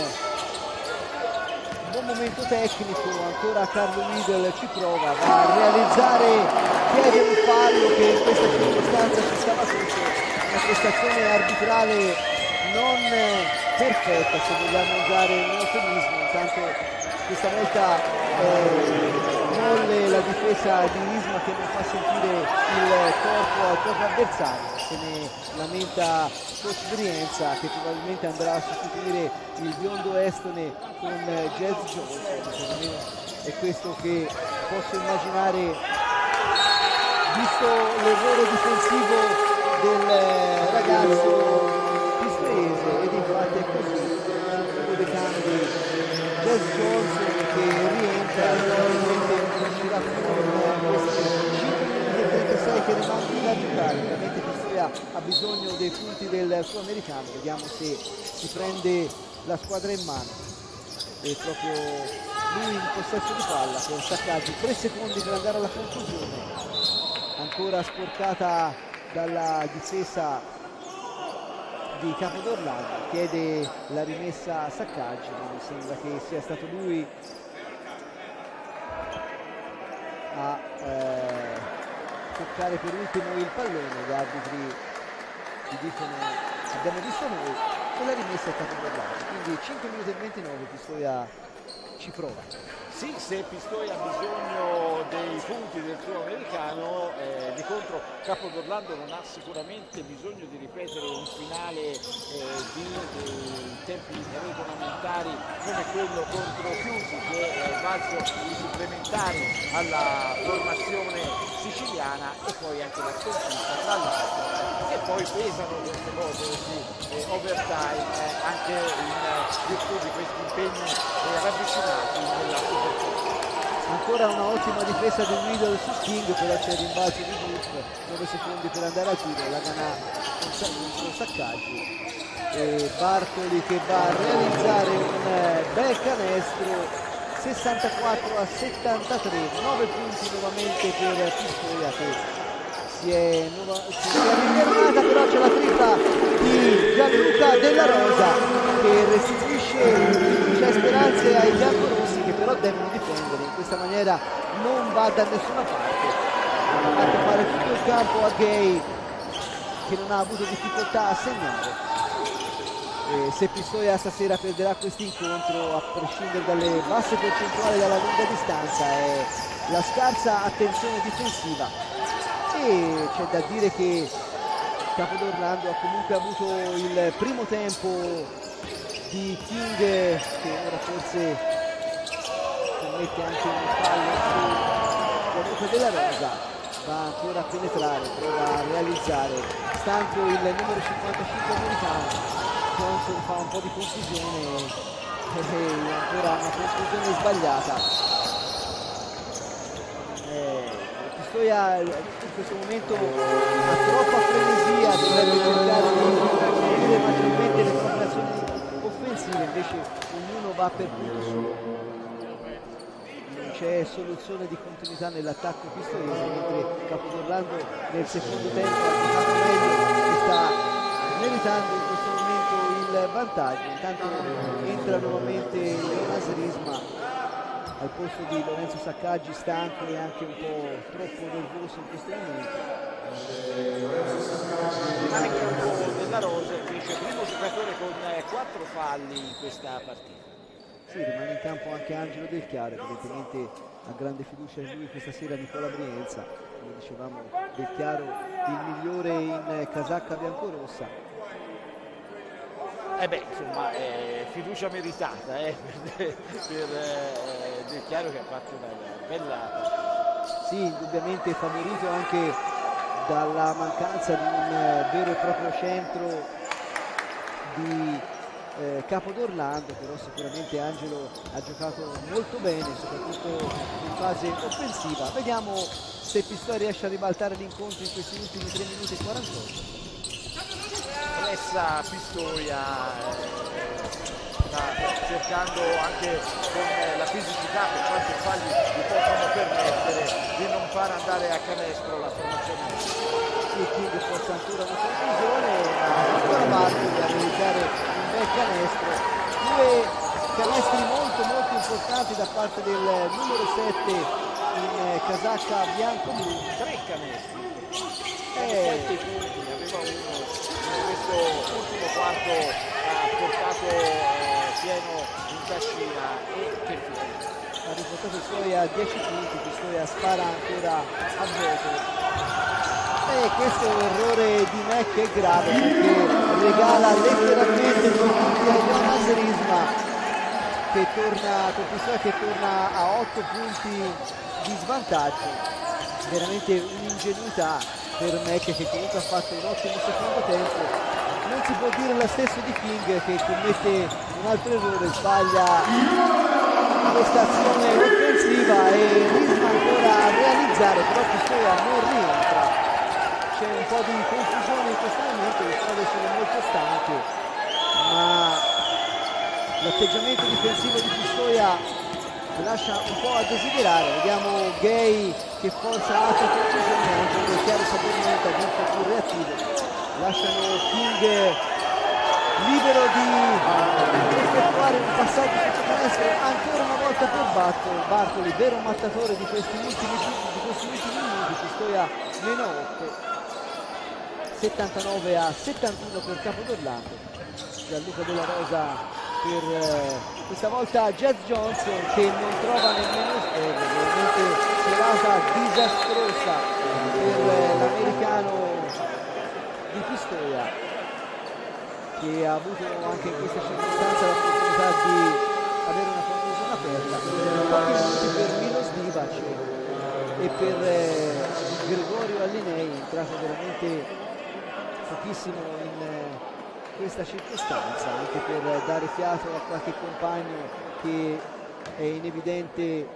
A: un buon momento tecnico. Ancora Carlo Riedel ci prova, va a realizzare, chiede un fallo che in questa circostanza ci stava sotto, una prestazione arbitrale non perfetta, se vogliamo usare un eufemismo. Intanto questa volta eh, molle la difesa di Risma che non fa sentire il corpo al proprio avversario, se ne lamenta coach Brienza che probabilmente andrà a sostituire il biondo estone con Jazz Jones, è questo che posso immaginare visto l'errore difensivo del ragazzo ed infatti è così, sul decano di Jazz Johnson che rientra, probabilmente uscirà con questi cinque minuti e trentasei che rimangono da giocare. Ovviamente Pistoia ha bisogno dei punti del suo americano, vediamo se si prende la squadra in mano, e proprio lui in possesso di palla con Saccaggi, tre secondi per andare alla conclusione, ancora sporcata dalla difesa di Capodorlando, chiede la rimessa a Saccaggi, mi sembra che sia stato lui a eh, toccare per ultimo il pallone. Gli arbitri ci dicono abbiamo visto noi e la rimessa è Capodorlando, quindi cinque minuti e ventinove, Pistoia ci prova.
B: Sì, se Pistoia ha bisogno dei punti del suo americano, eh, di contro Capodorlando non ha sicuramente bisogno di ripetere un finale eh, di eh, tempi regolamentari come quello contro Chiusi, che è valso di supplementari alla formazione siciliana, e poi anche la sconfitta tra l'altro, e poi pesano queste cose così, eh, overtime, eh, anche in virtù di questi impegni eh, ravvicinati nella Supercoppa.
A: Ancora una ottima difesa di Riedel su King, però c'è il rimbalzo di Buff, nove secondi per andare a tiro, la Ganà con Saccaggi e Bartoli che va a realizzare un bel canestro, sessantaquattro a settantatré, nove punti nuovamente per Pistoia che si è, nuova, si è rifermata, però c'è la tripla di Gianluca Della Rosa che restituisce c'è speranze ai biancorossi che però devono difendere, in questa maniera non va da nessuna parte, ha fatto fare tutto il campo a Gay che non ha avuto difficoltà a segnare. Eh, se Pistoia stasera perderà questo incontro, a prescindere dalle basse percentuali dalla lunga distanza, è la scarsa attenzione difensiva. E c'è da dire che Capodorlando ha comunque avuto il primo tempo di King, che ora forse commette anche un fallo su Gianluca Della Rosa, va ancora a penetrare, prova a realizzare, stanco il numero cinquantacinque americano. Johnson fa un po' di confusione e ancora una confusione sbagliata. Eh, Pistoia in questo momento ha troppa frenesia, dovrebbe cercare di seguire maggiormente le proprie azioni offensive, invece ognuno va per punto suo. Non c'è soluzione di continuità nell'attacco pistoiese, mentre Capodorlando nel secondo tempo ha giocato meglio e sta meritando in questo momento il vantaggio. Intanto entra nuovamente Jonas Risma al posto di Lorenzo Saccaggi, stanco e anche un po' troppo nervoso in questo momento.
B: Rimane in campo Della Rosa, invece primo giocatore con quattro falli in questa partita.
A: Sì, rimane in campo anche Angelo Del Chiaro, evidentemente ha grande fiducia in lui questa sera Nicola Brienza. Come dicevamo, Del Chiaro il migliore in casacca biancorossa.
B: Eh beh, insomma, eh, fiducia meritata eh, per, per eh, Del Chiaro, che ha fatto una bella partita.
A: Sì, indubbiamente favorito anche dalla mancanza di un eh, vero e proprio centro di eh, Capodorlando, però sicuramente Angelo ha giocato molto bene, soprattutto in fase offensiva. Vediamo se Pistoia riesce a ribaltare l'incontro in questi ultimi tre minuti e quarantotto.
B: Pressa Pistoia, eh, sta cercando anche con la fisicità, per quanto i falli gli possono permettere, di non far andare a canestro la formazione.
A: Sì, King forse ancora una conclusione, ma ancora Bartoli a realizzare un bel canestro. Due canestri molto molto importanti da parte del numero sette in casacca bianco-blu.
B: Tre canestri,
A: Eh,
B: sette punti, ne aveva uno in questo ultimo quarto, ha portato eh, pieno in cascina e che fine.
A: ha riportato i suoi a dieci punti, Pistoia spara ancora a vuoto. E questo errore di Mac è grave perché regala letteralmente due punti a Jonas Risma, che torna con Pistoia che torna a otto punti di svantaggio. Veramente un'ingenuità per Mac, che comunque ha fatto un ottimo secondo tempo. Non si può dire lo stesso di King, che commette un altro errore, sbaglia questa azione offensiva e Risma ancora a realizzare, però Pistoia non rientra. C'è un po' di confusione in questo momento, le squadre sono molto stanche, ma l'atteggiamento difensivo di Pistoia lascia un po' a desiderare. Vediamo Gay che forza altra confusione, anche Del Chiaro Sabernetta un po' più reattivo. Lasciano King libero di effettuare un passaggio sotto canestro ancora una volta per Bartoli, vero mattatore di questi ultimi, di questi ultimi minuti. Pistoia meno otto. settantanove a settantuno per Capodorlando. Gianluca Della Rosa per eh, questa volta Jazz Johnson, che non trova nemmeno sfogo, veramente serata disastrosa per eh, l'americano di Pistoia, che ha avuto anche in questa circostanza l'opportunità di avere una conclusione aperta. Pochi punti per Milos Divac e per eh, Gregorio Allinei, entrato veramente pochissimo in eh, questa circostanza, anche per dare fiato a qualche compagno che è in evidente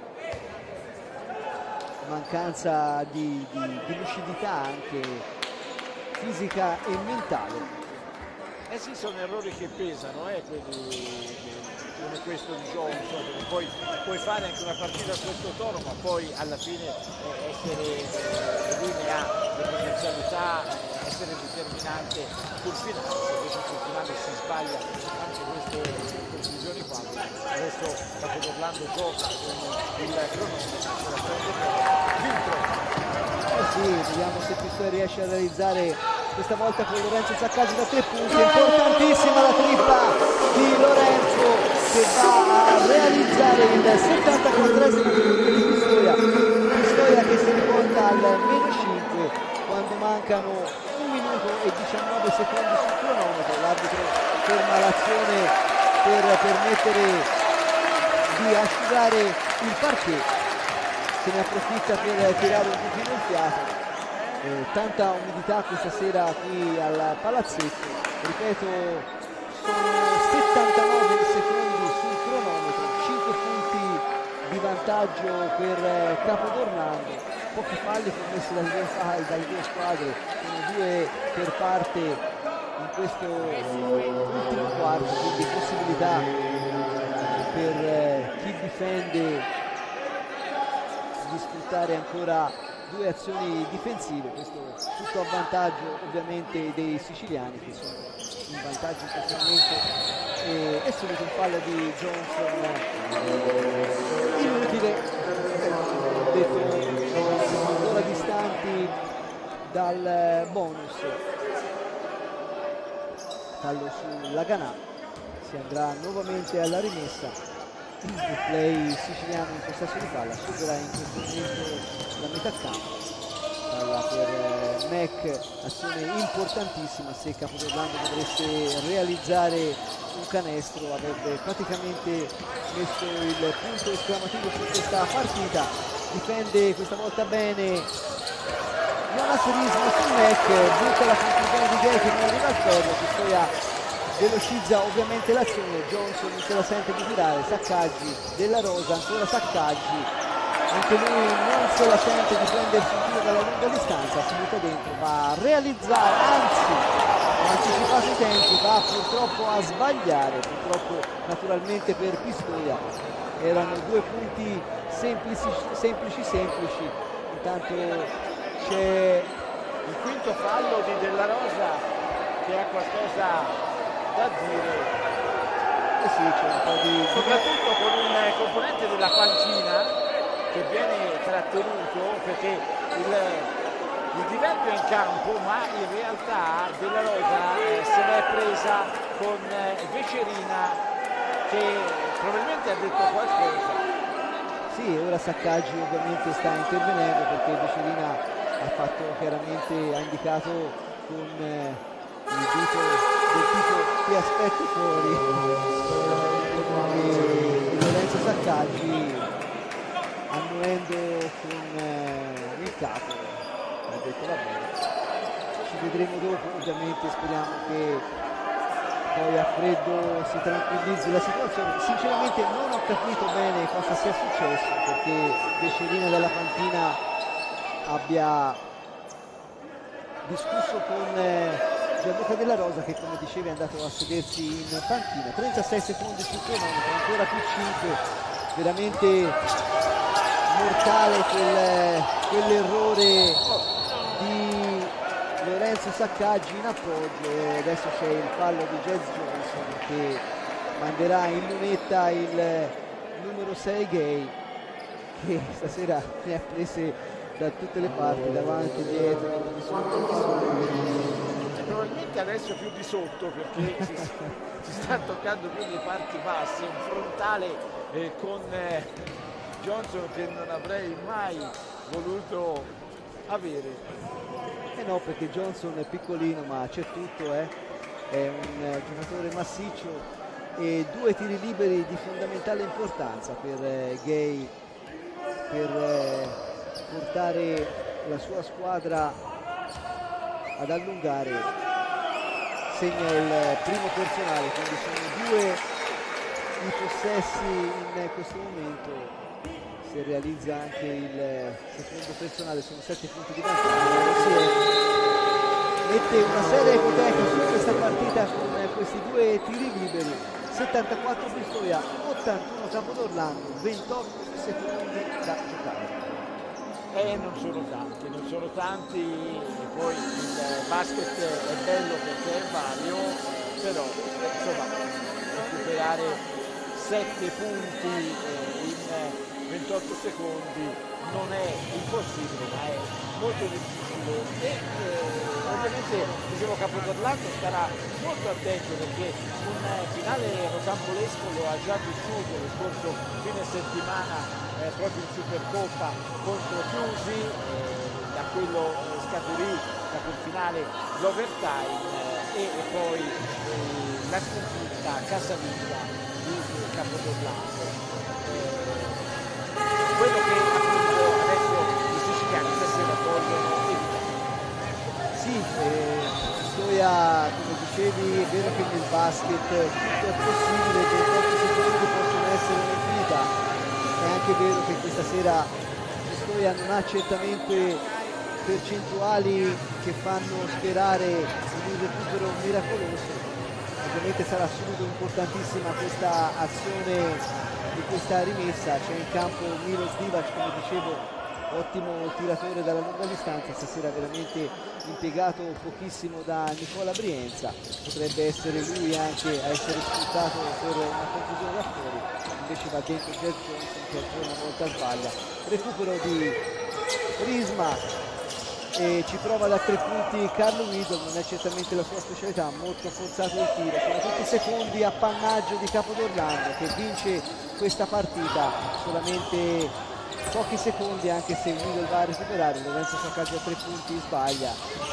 A: mancanza di, di, di lucidità anche fisica e mentale.
B: Eh sì, sono errori che pesano, eh, quelli come questo di Johnson, perché poi puoi fare anche una partita a questo tono, ma poi alla fine eh, essere eh, lui ne ha le potenzialità, eh, essere determinante sul finale, invece sul finale si sbaglia anche queste conclusioni qua. Adesso Capodorlando gioca con il cronometro, se la prende per Filtro.
A: Eh sì, vediamo se Pistoia riesce a realizzare questa volta con Lorenzo Saccaggi da tre punti, importantissima la tripla di Lorenzo che va a realizzare il settantaquattresimo punto di Pistoia, Pistoia che si riporta al meno cinque quando mancano un minuto e diciannove secondi sul cronometro. L'arbitro ferma l'azione per permettere di asciugare il parquet, se ne approfitta per tirare un pochino il fiato. Eh, tanta umidità questa sera qui al palazzetto, ripeto, sono settantanove secondi sul cronometro, cinque punti di vantaggio per eh, Capodorlando, pochi falli commessi dalle due, dalle due squadre, sono due per parte in questo ultimo quarto, quindi possibilità per eh, chi difende di sfruttare ancora due azioni difensive, questo tutto a vantaggio ovviamente dei siciliani che sono in vantaggio in questo momento. E, e subito un fallo di Johnson inutile, ho detto, siamo ancora distanti dal bonus. Fallo sulla Ganà, si andrà nuovamente alla rimessa. Il play siciliano in possesso di palla supera in questo momento la metà campo. Palla per eh, Mac, azione importantissima. Se Capodorlando dovesse realizzare un canestro avrebbe praticamente messo il punto esclamativo su questa partita. Difende questa volta bene Jonas Risma su Mac, butta la conclusione di Gay che non arriva al ferro. Pistoia velocizza ovviamente l'azione, Johnson non se la sente di tirare, Saccaggi, Della Rosa, ancora Saccaggi, anche lui non se la sente di prendersi un tiro dalla lunga distanza, si butta dentro, va a realizzare, anzi ha anticipato i tempi, va purtroppo a sbagliare, purtroppo naturalmente per Pistoia, erano due punti semplici semplici, semplici. Intanto c'è
B: il quinto fallo di Della Rosa che ha qualcosa da dire,
A: eh sì, c'è un po' di...
B: soprattutto con un componente della panchina che viene trattenuto perché il, il diverbio è in campo, ma in realtà Della Rosa eh, se l'è presa con eh, Vecerina che probabilmente ha detto qualcosa.
A: Sì, ora Saccaggi ovviamente sta intervenendo perché Vecerina ha fatto chiaramente, ha indicato con eh, il dito del tipo ti aspetti fuori, e Lorenzo Saccaggi annuendo con eh, il capo ha detto va bene, ci vedremo dopo, ovviamente speriamo che poi a freddo si tranquillizzi la situazione. Sinceramente non ho capito bene cosa sia successo, perché Vecerina della panchina abbia discusso con eh, Gianluca Della Rosa che, come dicevi, è andato a sedersi in panchina. trentasei secondi sul cronometro, ancora più cinque, veramente mortale quel, quell'errore di Lorenzo Saccaggi in appoggio. E adesso c'è il fallo di Jazz Johnson che manderà in lunetta il numero sei Gay, che stasera ne ha prese da tutte le parti, davanti, dietro, di sotto, di sotto.
B: Probabilmente adesso più di sotto perché si, si sta toccando più le parti basse, un frontale eh, con eh, Johnson che non avrei mai voluto avere.
A: Eh no, perché Johnson è piccolino ma c'è tutto, eh. È un eh, giocatore massiccio e due tiri liberi di fondamentale importanza per eh, Gay, per eh, portare la sua squadra ad allungare. Segna il primo personale, quindi sono due i possessi in questo momento. Se realizza anche il secondo personale sono sette punti di vantaggio. Si mette una seria ipoteca su questa partita con questi due tiri liberi. settantaquattro Pistoia, ottantuno Capodorlando, ventotto secondi da giocare.
B: Eh, non sono tanti, non sono tanti, e poi il basket è bello perché è vario, però insomma recuperare sette punti in ventotto secondi non è impossibile, ma è molto difficile e eh, ovviamente dicevo Capodorlando starà molto attento perché un finale rocambolesco lo ha già vissuto lo scorso fine settimana eh, proprio in Supercoppa contro Chiusi, eh, da quello eh, scaturì da quel finale l'overtime eh, e, e poi eh, la sconfitta casalinga di Capodorlando. Eh, quello che appunto adesso i siciliani stasera vogliono evitare.
A: Sì, eh, Pistoia, come dicevi, è vero che nel basket tutto è possibile, che pochi secondi possono essere un'infinità, è anche vero che questa sera Pistoia non ha certamente percentuali che fanno sperare in un recupero miracoloso. Ovviamente sarà subito importantissima questa azione di questa rimessa, c'è in campo Milos Divac, come dicevo, ottimo tiratore dalla lunga distanza, stasera veramente impiegato pochissimo da Nicola Brienza, potrebbe essere lui anche a essere sfruttato per una conclusione da fuori, invece va dentro Jeff Johnson che ancora una volta sbaglia. Recupero di Risma e ci prova da tre punti Carlo Widom, non è certamente la sua specialità, molto forzato il tiro, sono tutti secondi appannaggio di Capodorlando che vince questa partita, solamente pochi secondi anche se Widom va a recuperare, Lorenzo Saccaggi a tre punti sbaglia,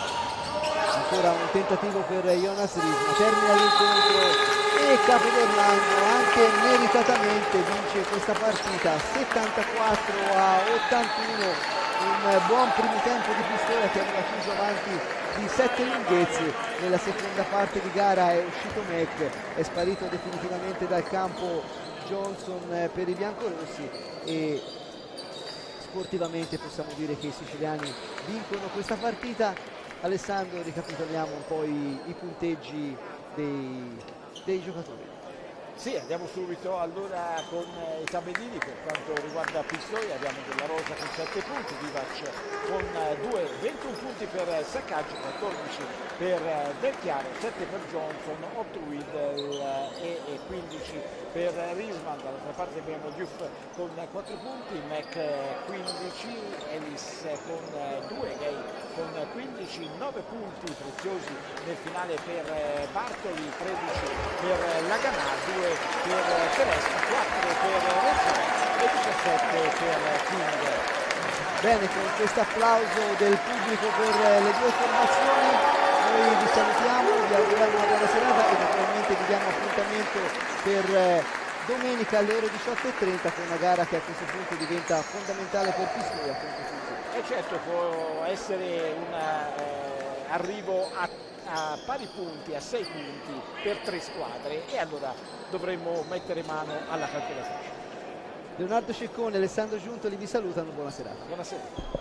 A: ancora un tentativo per Jonas Risma, termina l'incontro e Capodorlando anche meritatamente vince questa partita settantaquattro a ottantuno. Un buon primo tempo di Pistoia che aveva chiuso avanti di sette lunghezze, nella seconda parte di gara è uscito Mac, è sparito definitivamente dal campo Johnson per i biancorossi e sportivamente possiamo dire che i siciliani vincono questa partita. Alessandro, ricapitoliamo un po' i, i punteggi dei, dei giocatori.
B: Sì, andiamo subito allora con eh, i tabellini. Per quanto riguarda Pistoia abbiamo Della Rosa con sette punti, Divac con eh, due, ventuno punti per eh, Saccaggi, quattordici per eh, Del Chiaro, sette per Johnson, otto Widel eh, e, e quindici per Risman. Dall'altra parte abbiamo Diouf con quattro punti, Mac quindici, Ellis con due, Gay con quindici, nove punti preziosi nel finale per eh, Bartoli, tredici per Laganà, due per Tedeschi, quattro per Rezzone e diciassette per King.
A: Bene, con questo applauso del pubblico per le due formazioni noi vi salutiamo, vi auguriamo una buona serata e naturalmente vi diamo appuntamento per domenica alle ore diciotto e trenta con una gara che a questo punto diventa fondamentale per Pistoia contro Fuzzi.
B: E certo può essere un eh, arrivo a a pari punti, a sei punti per tre squadre e allora dovremmo mettere mano alla calcolatrice.
A: Leonardo Ceccone e Alessandro Giuntoli vi salutano, buona serata.
B: Buonasera.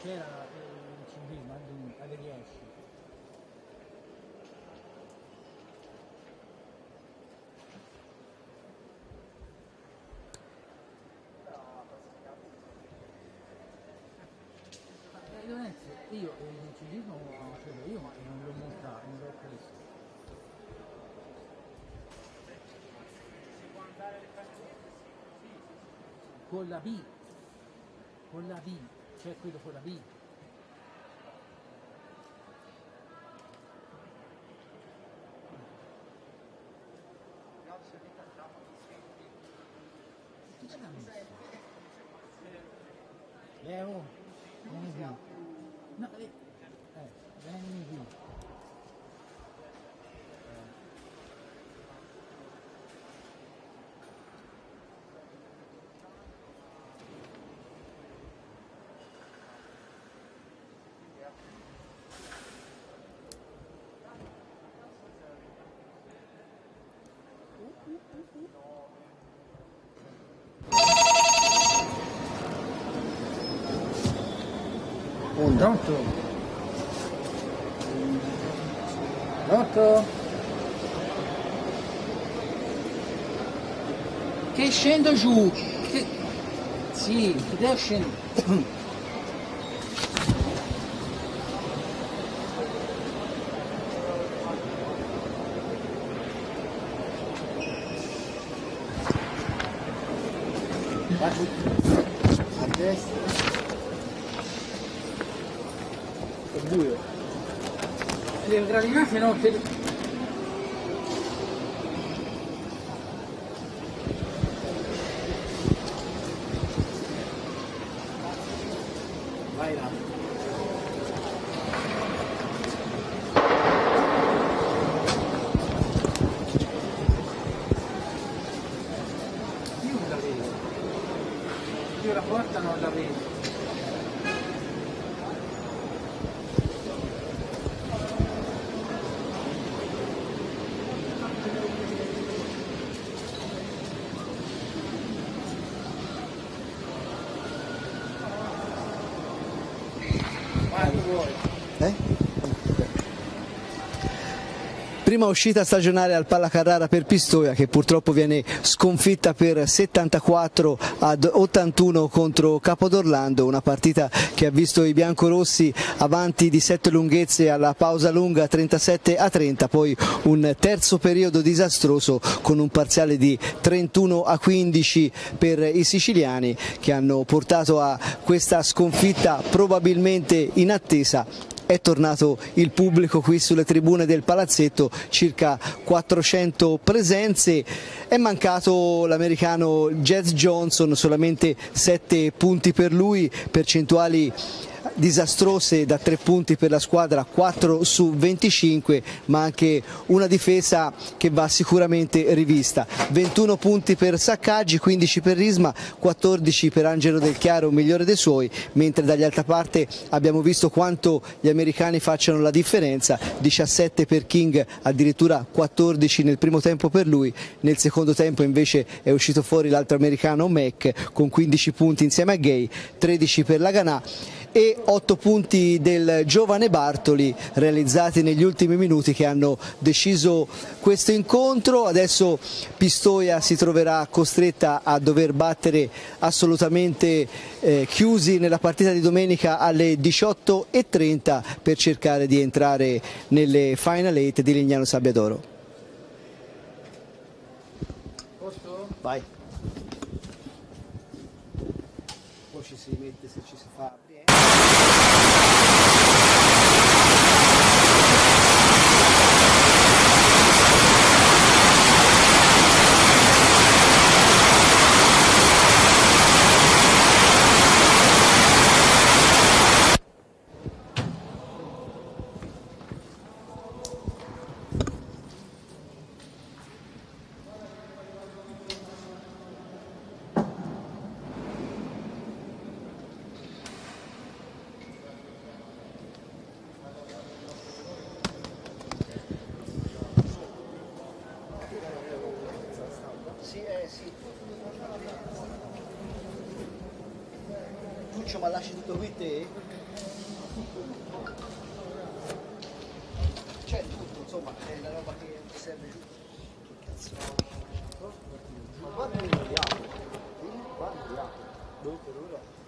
C: c'era il ciclismo alle dieci. Io il ciclismo lo cedo io, ma non l'ho montato, non l'ho preso. Con la B, con la B, cioè quello con la B. Leo, vieni qui. No, eh, eh, vieni qui. Pronto? Pronto? Che scendo giù? Che... Sì, che devo scendere. A destra. È buio. Le gradinate no, per... Vai là. Io non la vedo. Io la porta non la vedo.
A: Eh? Prima uscita stagionale al Palla Carrara per Pistoia, che purtroppo viene sconfitta per settantaquattro ad ottantuno contro Capodorlando, una partita che ha visto i biancorossi avanti di sette lunghezze alla pausa lunga trentasette a trenta, poi un terzo periodo disastroso con un parziale di trentuno a quindici per i siciliani, che hanno portato a questa sconfitta probabilmente inattesa. È tornato il pubblico qui sulle tribune del palazzetto, circa quattrocento presenze. È mancato l'americano Jazz Johnson, solamente sette punti per lui, percentuali disastrose da tre punti per la squadra, quattro su venticinque, ma anche una difesa che va sicuramente rivista. ventuno punti per Saccaggi, quindici per Risma, quattordici per Angelo Del Chiaro, migliore dei suoi, mentre dall'altra parte abbiamo visto quanto gli americani facciano la differenza, diciassette per King, addirittura quattordici nel primo tempo per lui, nel secondo tempo invece è uscito fuori l'altro americano Mac con quindici punti insieme a Gay, tredici per Laganà e otto punti del giovane Bartoli realizzati negli ultimi minuti che hanno deciso questo incontro. Adesso Pistoia si troverà costretta a dover battere assolutamente eh, chiusi nella partita di domenica alle diciotto e trenta per cercare di entrare nelle Final eight di Legnano Sabbiadoro.
C: Posto?
A: Vai. Poi ci si mette se ci si fa. Ma lasci tutto qui te? insomma è la roba che ti serve lì. Che cazzo. Ma quando andiamo? Quando andiamo? Dove per ora?